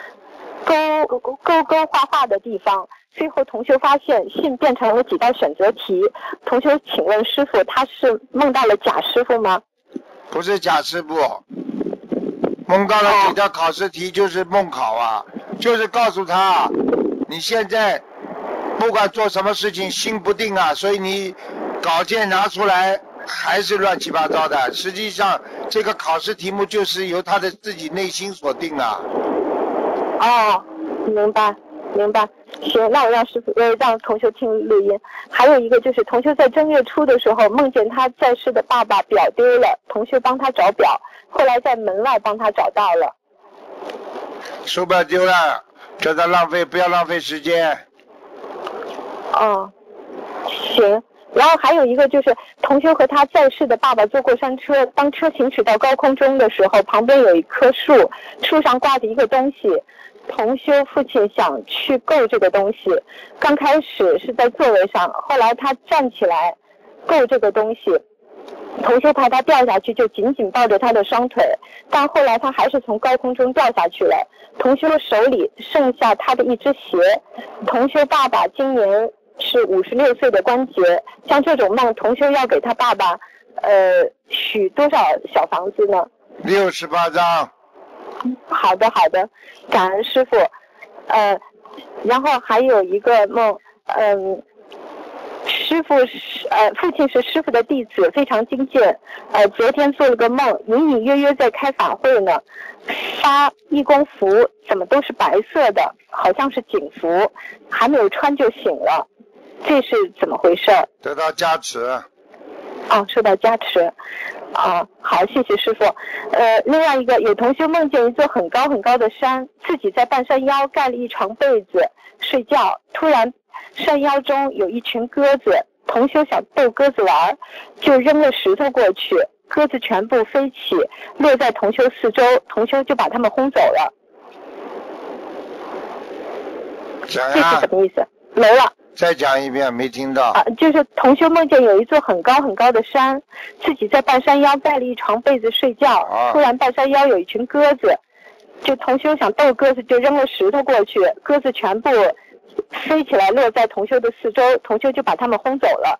勾画的地方。最后同学发现信变成了几道选择题。同学请问师父，他是梦到了假师父吗？ 不是假师父，梦到了几道考试题，就是梦考啊，就是告诉他你现在不管做什么事情心不定啊，所以你稿件拿出来还是乱七八糟的。实际上这个考试题目就是由他的自己内心所定啊。 明白。行，那我让师父让同学听录音。还有一个就是同学在正月初的时候梦见他在世的爸爸表丢了，同学帮他找表，后来在门外帮他找到了。 手表丢了，叫他不要浪费时间。 行。然后还有一个就是同学和他在世的爸爸坐过山车，当车行驶到高空中的时候，旁边有一棵树，树上挂着一个东西。同修父亲想去够这个东西，刚开始是在座位上，后来他站起来够这个东西，同修怕他掉下去，就紧紧抱着他的双腿，但后来他还是从高空中掉下去了。同修手里剩下他的一只鞋。同修爸爸今年是56岁的关节，像这种梦，同修要给他爸爸许多少小房子呢 ？68张。 好的，感恩师父。然后还有一个梦，师父父亲是师父的弟子，非常精进。昨天做了个梦，隐隐约约在开法会呢，发义工服怎么都是白色的，好像是警服，还没有穿就醒了，这是怎么回事？ 得到加持。 受到加持。好，谢谢师傅。另外一个有同修梦见一座很高很高的山，自己在半山腰盖了一床被子睡觉，突然山腰中有一群鸽子，同修想逗鸽子玩，就扔了石头过去，鸽子全部飞起，落在同修四周，同修就把它们轰走了。 讲呀， 这是什么意思？没了。 再讲一遍，没听到。 就是同修梦见有一座很高很高的山，自己在半山腰盖了一床被子睡觉，突然半山腰有一群鸽子，就同修想逗鸽子，就扔了石头过去，鸽子全部飞起来落在同修的四周，同修就把他们轰走了。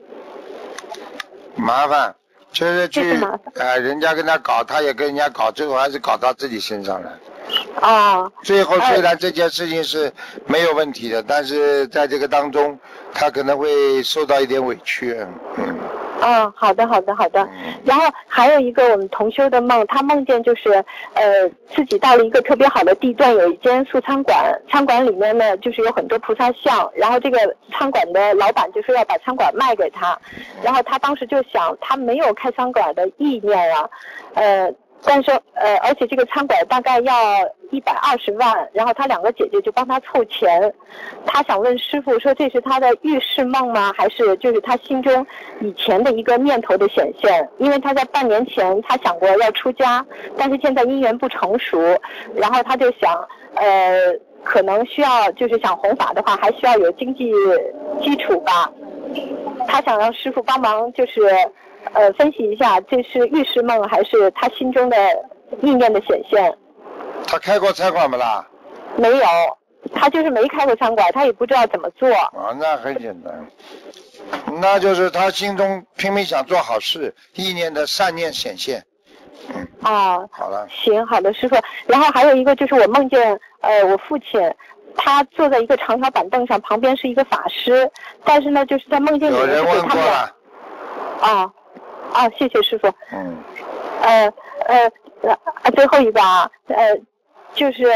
麻烦，就是去人家跟他搞，他也跟人家搞，最后还是搞到自己身上了。最后虽然这件事情是没有问题的，但是在这个当中，他可能会受到一点委屈。 好的。然后还有一个我们同修的梦，他梦见就是自己到了一个特别好的地段，有一间素餐馆，餐馆里面呢就是有很多菩萨像，然后这个餐馆的老板就说要把餐馆卖给他，然后他当时就想他没有开餐馆的意念啊，但是而且这个餐馆大概要120万，然后他2个姐姐就帮他凑钱。他想问师父说这是他的预示梦吗？还是就是他心中以前的一个念头的显现？因为他在半年前他想过要出家，但是现在因缘不成熟，然后他就想可能需要就是想弘法的话还需要有经济基础吧。他想让师父帮忙就是分析一下，这是预示梦还是他心中的意念的显现？ 他开过餐馆不啦？ 没有，他就是没开过餐馆，他也不知道怎么做。 那很简单，那就是他心中拼命想做好事，意念的善念显现。好了。 行，好的，师父。然后还有一个就是我梦见我父亲。他坐在一个长条板凳上，旁边是一个法师，但是呢，就是在梦境里面有人问过了。 谢谢师父。最后一个就是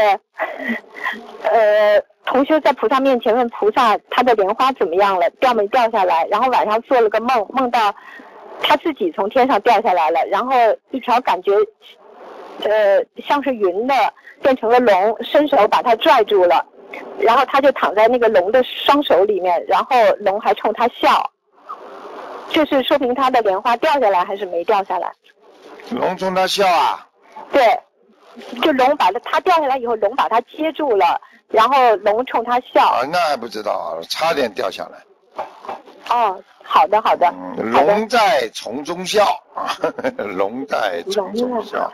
同修在菩萨面前问菩萨他的莲花怎么样了，掉没掉下来，然后晚上做了个梦，梦到他自己从天上掉下来了，然后一条感觉像是云的变成了龙，伸手把他拽住了，然后他就躺在那个龙的双手里面，然后龙还冲他笑，就是说明他的莲花掉下来还是没掉下来？ 龙冲他笑啊？ 对，就龙把他掉下来以后，龙把他接住了，然后龙冲他笑。 那还不知道，差点掉下来。 好的。 龙在丛中笑，龙在丛中笑。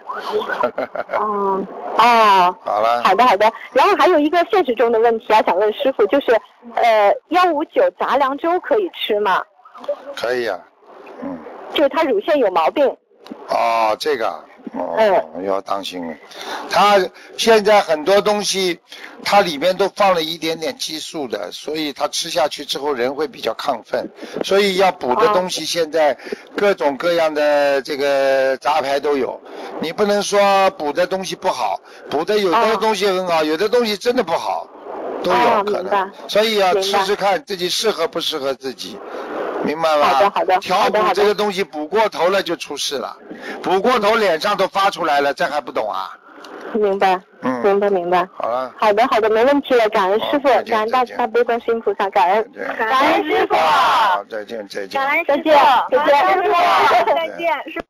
好了。 好的。然后还有一个现实中的问题想问师父，就是159杂粮粥可以吃吗？ 可以啊。 就是他乳腺有毛病。 这个要当心了。他现在很多东西，它里面都放了一点点激素的，所以他吃下去之后人会比较亢奋，所以要补的东西现在各种各样的这个杂牌都有。你不能说补的东西不好，补的有的东西很好，有的东西真的不好，都有可能。所以要试试看自己适合不适合自己。明白吗？ 好的。 调补这个东西补过头了就出事了，补过头脸上都发出来了，这还不懂啊？ 明白。明白。 好了。 好的，没问题了。感恩师父，感恩大慈悲观世音菩萨，感恩师父。 好，再见。 感恩再见，师父，再见。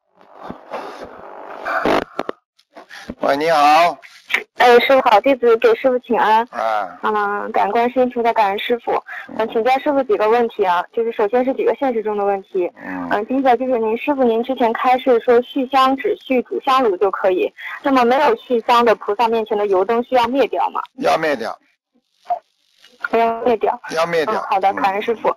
喂，你好。 师傅好，弟子给师傅请安。感恩观世音菩萨，感恩师傅。请教师傅几个问题啊，就是首先是几个现实中的问题。第一个就是您之前开示说续香只续主香炉就可以，那么没有续香的菩萨面前的油灯需要灭掉吗？ 要灭掉。 要灭掉。好的，感恩师傅。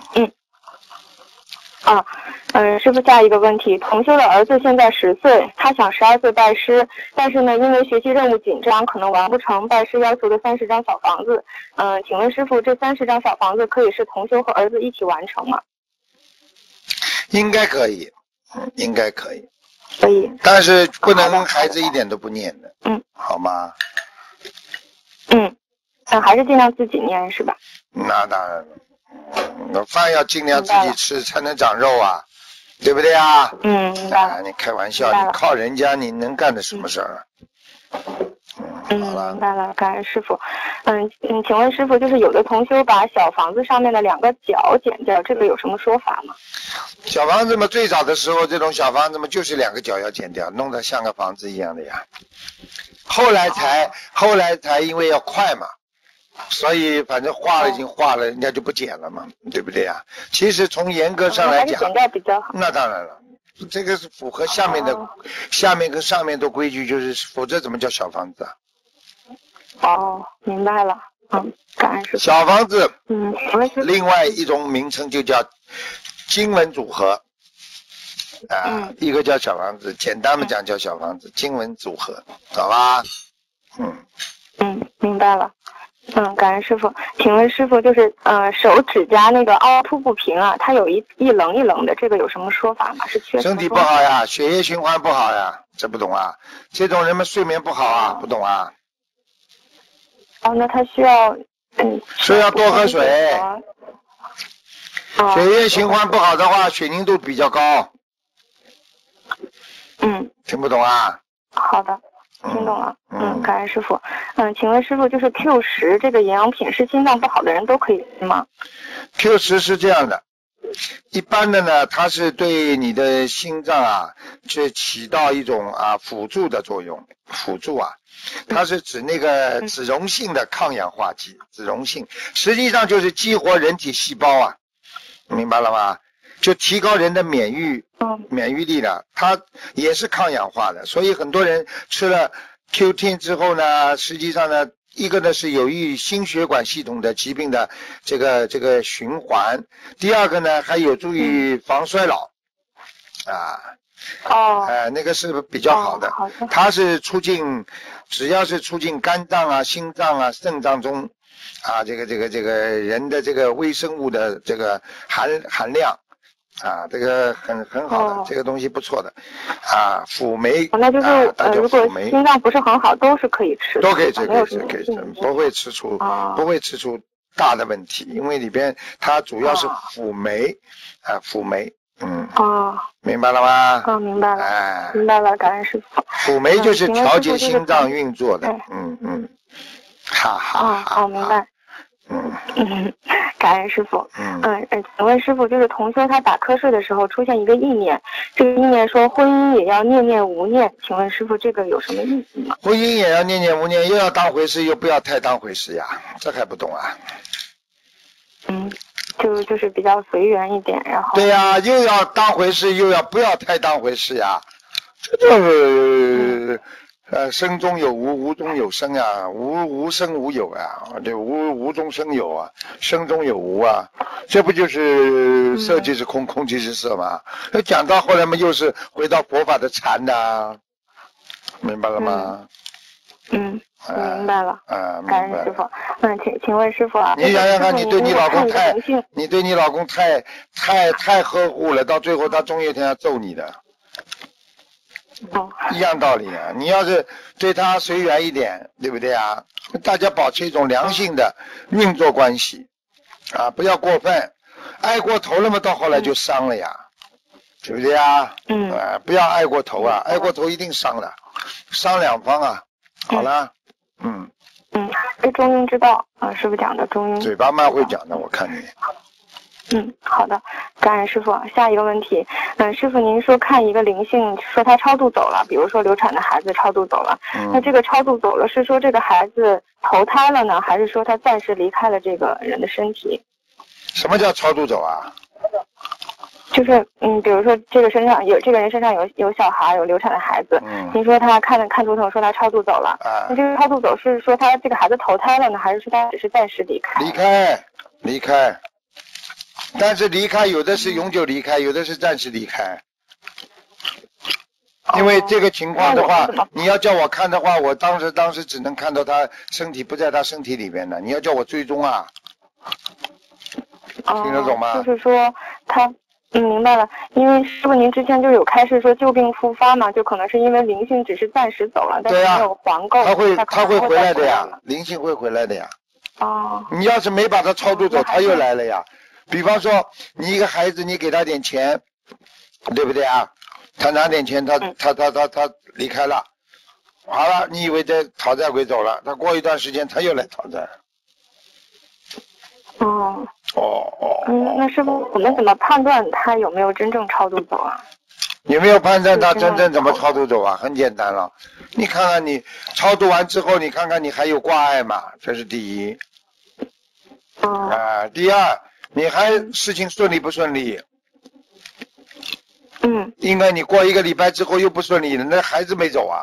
师傅，下一个问题，同修的儿子现在10岁，他想12岁拜师，但是呢，因为学习任务紧张，可能完不成拜师要求的30张小房子。请问师傅，这30张小房子可以是同修和儿子一起完成吗？ 应该可以。 可以。 但是不能孩子一点都不念的。好吗？ 还是尽量自己念是吧？ 那当然了。饭要尽量自己吃才能长肉啊。 对不对啊？ 明白。 你开玩笑，你靠人家你能干的什么事儿啊？ 明白了，感恩师傅。请问师傅，就是有的同修把小房子上面的2个角剪掉，这个有什么说法吗？ 小房子嘛，最早的时候这种小房子嘛，就是2个角要剪掉，弄得像个房子一样的呀。后来才因为要快嘛，所以反正画了已经画了，人家就不剪了嘛，对不对呀？其实从严格上来讲， 剪掉比较好。 那当然了。这个是符合下面跟上面的规矩，就是否则怎么叫小房子啊？ 明白了。感恩师父。 小房子，另外一种名称就叫经文组合一个叫小房子，简单的讲叫小房子，经文组合，好吧？ 明白了。感恩师傅，请问师傅，就是手指甲那个凹凸不平啊，它有一棱一棱的，这个有什么说法吗？是缺身体不好呀，血液循环不好呀，这不懂啊？这种人们睡眠不好啊，不懂啊？ 那他需要多喝水。血液循环不好的话，血凝度比较高。听不懂啊？ 好的。听懂了，感恩师傅。请问师傅，就是 Q10这个营养品是心脏不好的人都可以吃吗？ Q10是这样的，一般的呢，它是对你的心脏去起到一种辅助的作用，它是指那个脂溶性的抗氧化剂，脂溶性实际上就是激活人体细胞明白了吗？就提高人的免疫力了，它也是抗氧化的，所以很多人吃了 Q10 之后呢，实际上呢，一个呢是有益于心血管系统的疾病的这个循环，第二个呢还有助于防衰老那个是比较好的，它是只要是促进肝脏心脏肾脏中这个人的这个微生物的这个含量这个很好的，这个东西不错的辅酶。 那就是如果心脏不是很好，都是可以吃的， 都可以吃，不会吃出大的问题，因为里边它主要是辅酶明白了吗？ 明白了，明白了，感恩师父。 辅酶就是调节心脏运作的， 明白。感恩师傅。请问师傅，就是同修他打瞌睡的时候出现一个意念，这个意念说婚姻也要念念无念，请问师傅这个有什么意思吗？ 婚姻也要念念无念，又要当回事又不要太当回事呀，这还不懂啊？ 就是比较随缘一点，然后对呀，又要当回事又要不要太当回事呀，这就是生中有无，无中有生无生无有对，无中生有生中有无这不就是色即是空，空即是色吗？讲到后来嘛，又是回到佛法的禅明白了吗？ 明白了。感恩师傅。请问师傅你想想看，你对你老公太呵护了，到最后他终有一天要揍你的。一样道理你要是对他随缘一点，对不对大家保持一种良性的运作关系不要过分，爱过头了嘛，到后来就伤了对不对不要爱过头爱过头一定伤了，伤两方好了。 这中庸之道师傅讲的中庸， 嘴巴蛮会讲的，我看你。 好的，感恩师傅。下一个问题，师傅您说看一个灵性，说他超度走了，比如说流产的孩子超度走了，那这个超度走了是说这个孩子投胎了呢，还是说他暂时离开了这个人的身体？ 什么叫超度走就是比如说这个人身上有小孩，有流产的孩子，您说他看图腾说他超度走了，那这个超度走是说他这个孩子投胎了呢，还是说他只是暂时离开？ 离开。但是离开有的是永久离开，有的是暂时离开。因为这个情况的话，你要叫我看的话，我当时只能看到他身体不在他身体里面的，你要叫我追踪听得懂吗？ 就是说他明白了，因为师傅您之前就有开示说旧病复发嘛，就可能是因为灵性只是暂时走了，但是没有还够， 他会回来的灵性会回来的你要是没把他超度走，他又来了比方说你一个孩子，你给他点钱对不对啊？他拿点钱，他离开了，好了，你以为这讨债鬼走了？他过一段时间他又来讨债。 那师傅，我们怎么判断他有没有真正超度走啊？ 有没有判断他真正怎么超度走啊？很简单了，你看看你超度完之后，你看看你还有挂碍吗？这是第一。第二，你还事情顺利不顺利？因为你过一个礼拜之后又不顺利了，那孩子没走啊。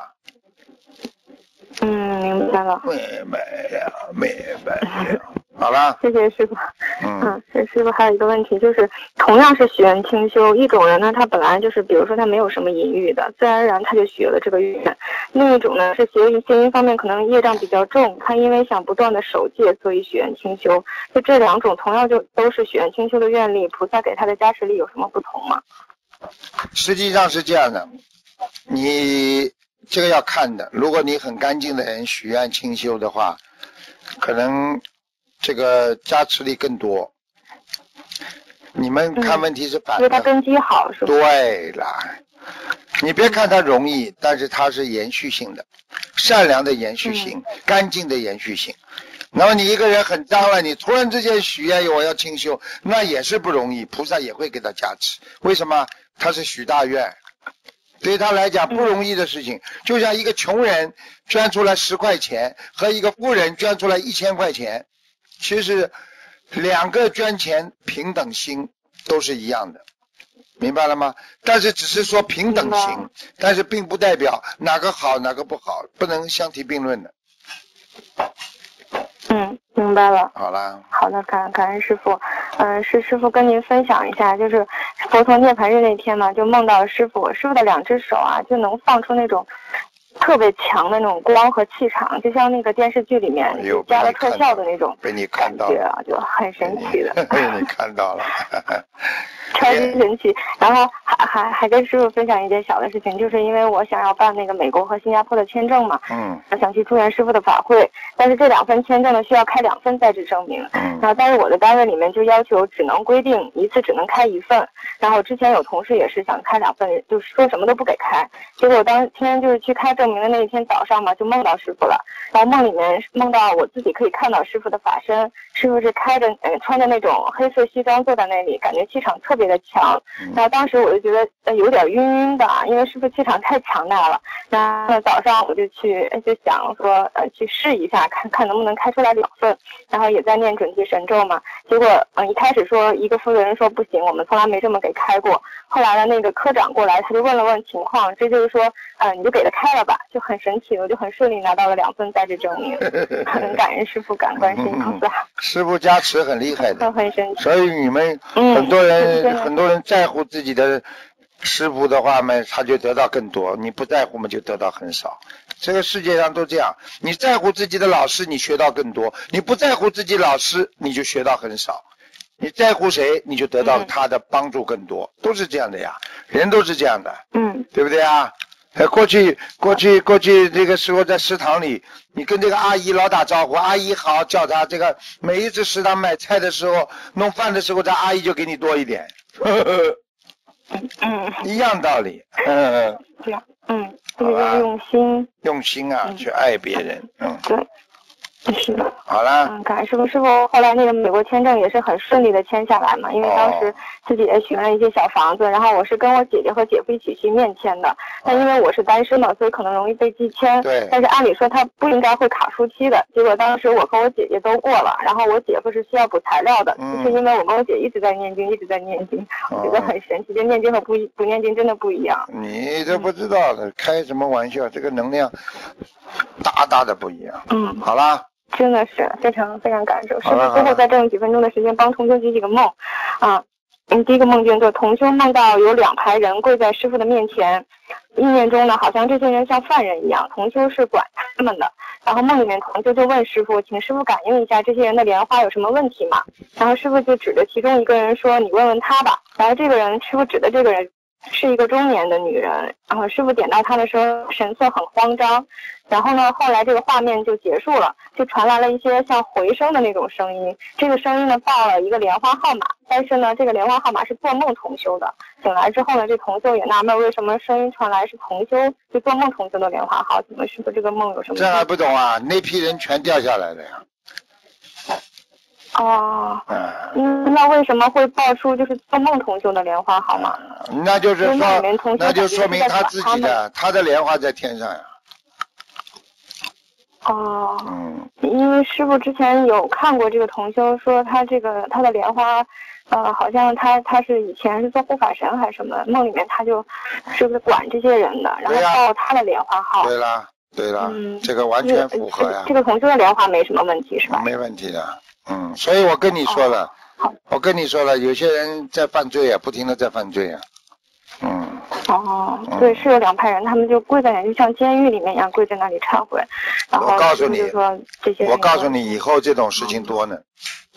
明白了。 明白了。好了， 谢谢师傅。师傅还有一个问题，就是同样是许愿清修，一种人呢，他本来就是比如说他没有什么淫欲的，自然而然他就许了这个愿；另一种呢是邪淫方面可能业障比较重，他因为想不断的守戒，所以许愿清修。就这两种同样就都是许愿清修的愿力，菩萨给他的加持力有什么不同吗？ 实际上是这样的，你这个要看的，如果你很干净的人许愿清修的话，可能这个加持力更多。你们看问题是反的， 因为它根基好，是吧？ 对啦，你别看它容易，但是它是延续性的，善良的延续性，干净的延续性。那么你一个人很脏了，你突然之间许愿我要清修，那也是不容易，菩萨也会给他加持。为什么？他是许大愿，对他来讲不容易的事情。就像一个穷人捐出来10块钱和一个富人捐出来1000块钱，其实两个捐钱平等心都是一样的，明白了吗？但是只是说平等心，但是并不代表哪个好哪个不好，不能相提并论的。 明白了。 好了。 好的，感恩师父。师父跟您分享一下，就是佛陀涅槃日那天嘛，就梦到师父的2只手啊，就能放出那种特别强的那种光和气场，就像那个电视剧里面加了特效的那种被你看到了，就很神奇的。 被你看到了。 超级神奇。然后还跟师傅分享一件小的事情，就是因为我想要办那个美国和新加坡的签证嘛，我想去助缘师傅的法会，但是这2份签证呢需要开2份在职证明，然后但是我的单位里面就要求只能规定一次只能开1份，然后之前有同事也是想开2份，就是说什么都不给开，结果当天就是去开证明的那一天早上嘛，就梦到师傅了，然后梦里面梦到我自己可以看到师傅的法身，师傅是开着穿着那种黑色西装坐在那里，感觉气场特别的强，然后当时我就觉得有点晕的，因为师傅气场太强大了。然后早上我就想说去试一下，看能不能开出来2份，然后也在念准提神咒嘛。结果一开始说一个负责人说不行，我们从来没这么给开过。后来的那个科长过来，他就问了问情况，这就是说你就给他开了吧，就很神奇，我就很顺利拿到了2份在职证明。很感恩师父，感恩观世音菩萨。 师父加持很厉害的， 都很神奇。 所以你们很多人在乎自己的师父的话嘛，他就得到更多；你不在乎嘛，就得到很少。这个世界上都这样，你在乎自己的老师，你学到更多；你不在乎自己老师，你就学到很少。你在乎谁，你就得到他的帮助更多，都是这样的呀，人都是这样的，对不对啊？过去这个时候在食堂里，你跟这个阿姨老打招呼，阿姨好，叫她这个每一次食堂买菜的时候弄饭的时候，这阿姨就给你多一点，一样道理， 这样，这个就是用心啊，去爱别人， 对。是的， 好了。 感恩师傅。师傅后来那个美国签证也是很顺利的签下来嘛，因为当时自己也许愿了一些小房子，然后我是跟我姐姐和姐夫一起去面签的，但因为我是单身嘛，所以可能容易被拒签。 对。 但是按理说他不应该会卡书期的，结果当时我和我姐姐都过了，然后我姐夫是需要补材料的，就是因为我跟我姐一直在念经，我觉得很神奇，就念经和不念经真的不一样。 你都不知道的，开什么玩笑，这个能量大的不一样。好啦。 真的是非常非常感受。师傅最后再用几分钟的时间帮同修举几个梦啊。第一个梦境就是同修梦到有2排人跪在师傅的面前，意念中呢好像这些人像犯人一样，同修是管他们的。然后梦里面同修就问师傅，请师傅感应一下这些人的莲花有什么问题吗？然后师傅就指着其中一个人说，你问问他吧。然后这个人，师傅指的这个人是一个中年的女人，然后师傅点到她的时候神色很慌张，然后呢，后来这个画面就结束了，就传来了一些像回声的那种声音，这个声音呢报了一个莲花号码，但是呢这个莲花号码是做梦同修的，醒来之后呢这同修也纳闷为什么声音传来是同修就做梦同修的莲花号，怎么师傅这个梦有什么？ 这还不懂啊？那批人全掉下来了呀。 哦，那为什么会爆出就是做梦同修的莲花号码？ 那就是说，那就说明他自己的，他的莲花在天上呀。 哦，因为师傅之前有看过这个同修说他的莲花，好像他是以前是做护法神还是什么，梦里面他就是不是管这些人的，然后报他的莲花号。 对了，这个完全符合呀。 这个同修的莲花没什么问题是吧？ 没问题的。所以我跟你说了，有些人在犯罪啊，不停的在犯罪啊。 对，是有2派人，他们就跪在那里，就像监狱里面一样跪在那里忏悔。然后我告诉你， 我告诉你，以后这种事情多呢。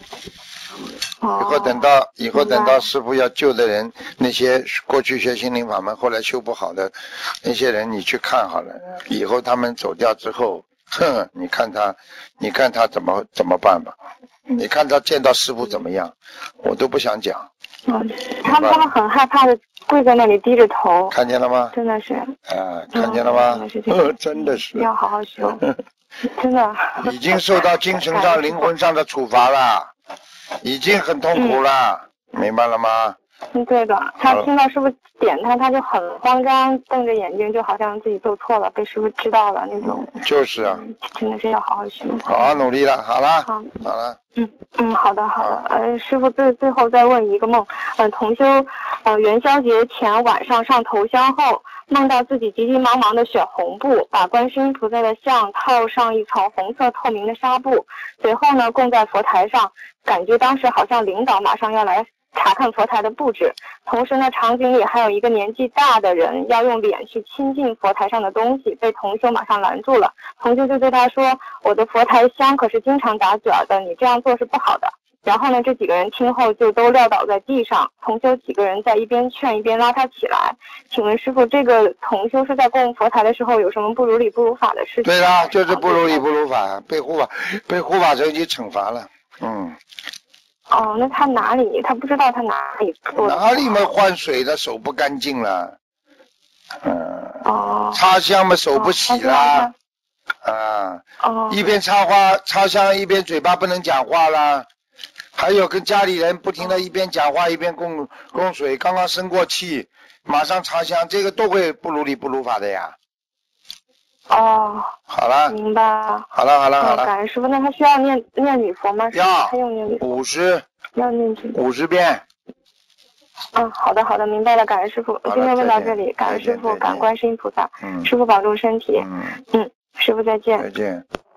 以后等到师父要救的人，那些过去学心灵法门后来修不好的那些人，你去看好了，以后他们走掉之后，你看他怎么办吧？你看他见到师父怎么样？我都不想讲。 他们很害怕的跪在那里低着头。 看见了吗？ 真的是。 看见了吗？真的是。 要好好修。真的。 已经受到精神上、灵魂上的处罚了，已经很痛苦了，明白了吗？ 对的，他听到师傅点他就很慌张，瞪着眼睛，就好像自己做错了，被师傅知道了那种。 就是啊。 真的是要好好修。 好好努力了，好了。好了。 好的。师傅最后再问一个梦，同修，元宵节前晚上上头香后，梦到自己急急忙忙的选红布，把观世音菩萨的像套上一层红色透明的纱布，随后呢供在佛台上，感觉当时好像领导马上要来查看佛台的布置，同时呢场景里还有一个年纪大的人要用脸去亲近佛台上的东西，被同修马上拦住了。同修就对他说，我的佛台香可是经常打卷的，你这样做是不好的。然后呢这几个人听后就都撂倒在地上，同修几个人在一边劝一边拉他起来。请问师父，这个同修是在供佛台的时候有什么不如理不如法的事情？ 对啦，就是不如理不如法，被护法神已经惩罚了。 那他哪里？他不知道他哪里错了。 哪里嘛换水的手不干净了？插香嘛手不洗了。一边插香一边嘴巴不能讲话了。还有跟家里人不停的一边讲话一边供水，刚刚生过气，马上插香，这个都会不如理不如法的呀。好了， 明白了。 好了。 感恩师父，那他需要念礼佛吗？ 要， 他用念礼佛 50， 要念 50遍。 好的，明白了，感恩师父。我今天问到这里，感恩师父，感恩观世音菩萨。师父保重身体。师父再见。 再见。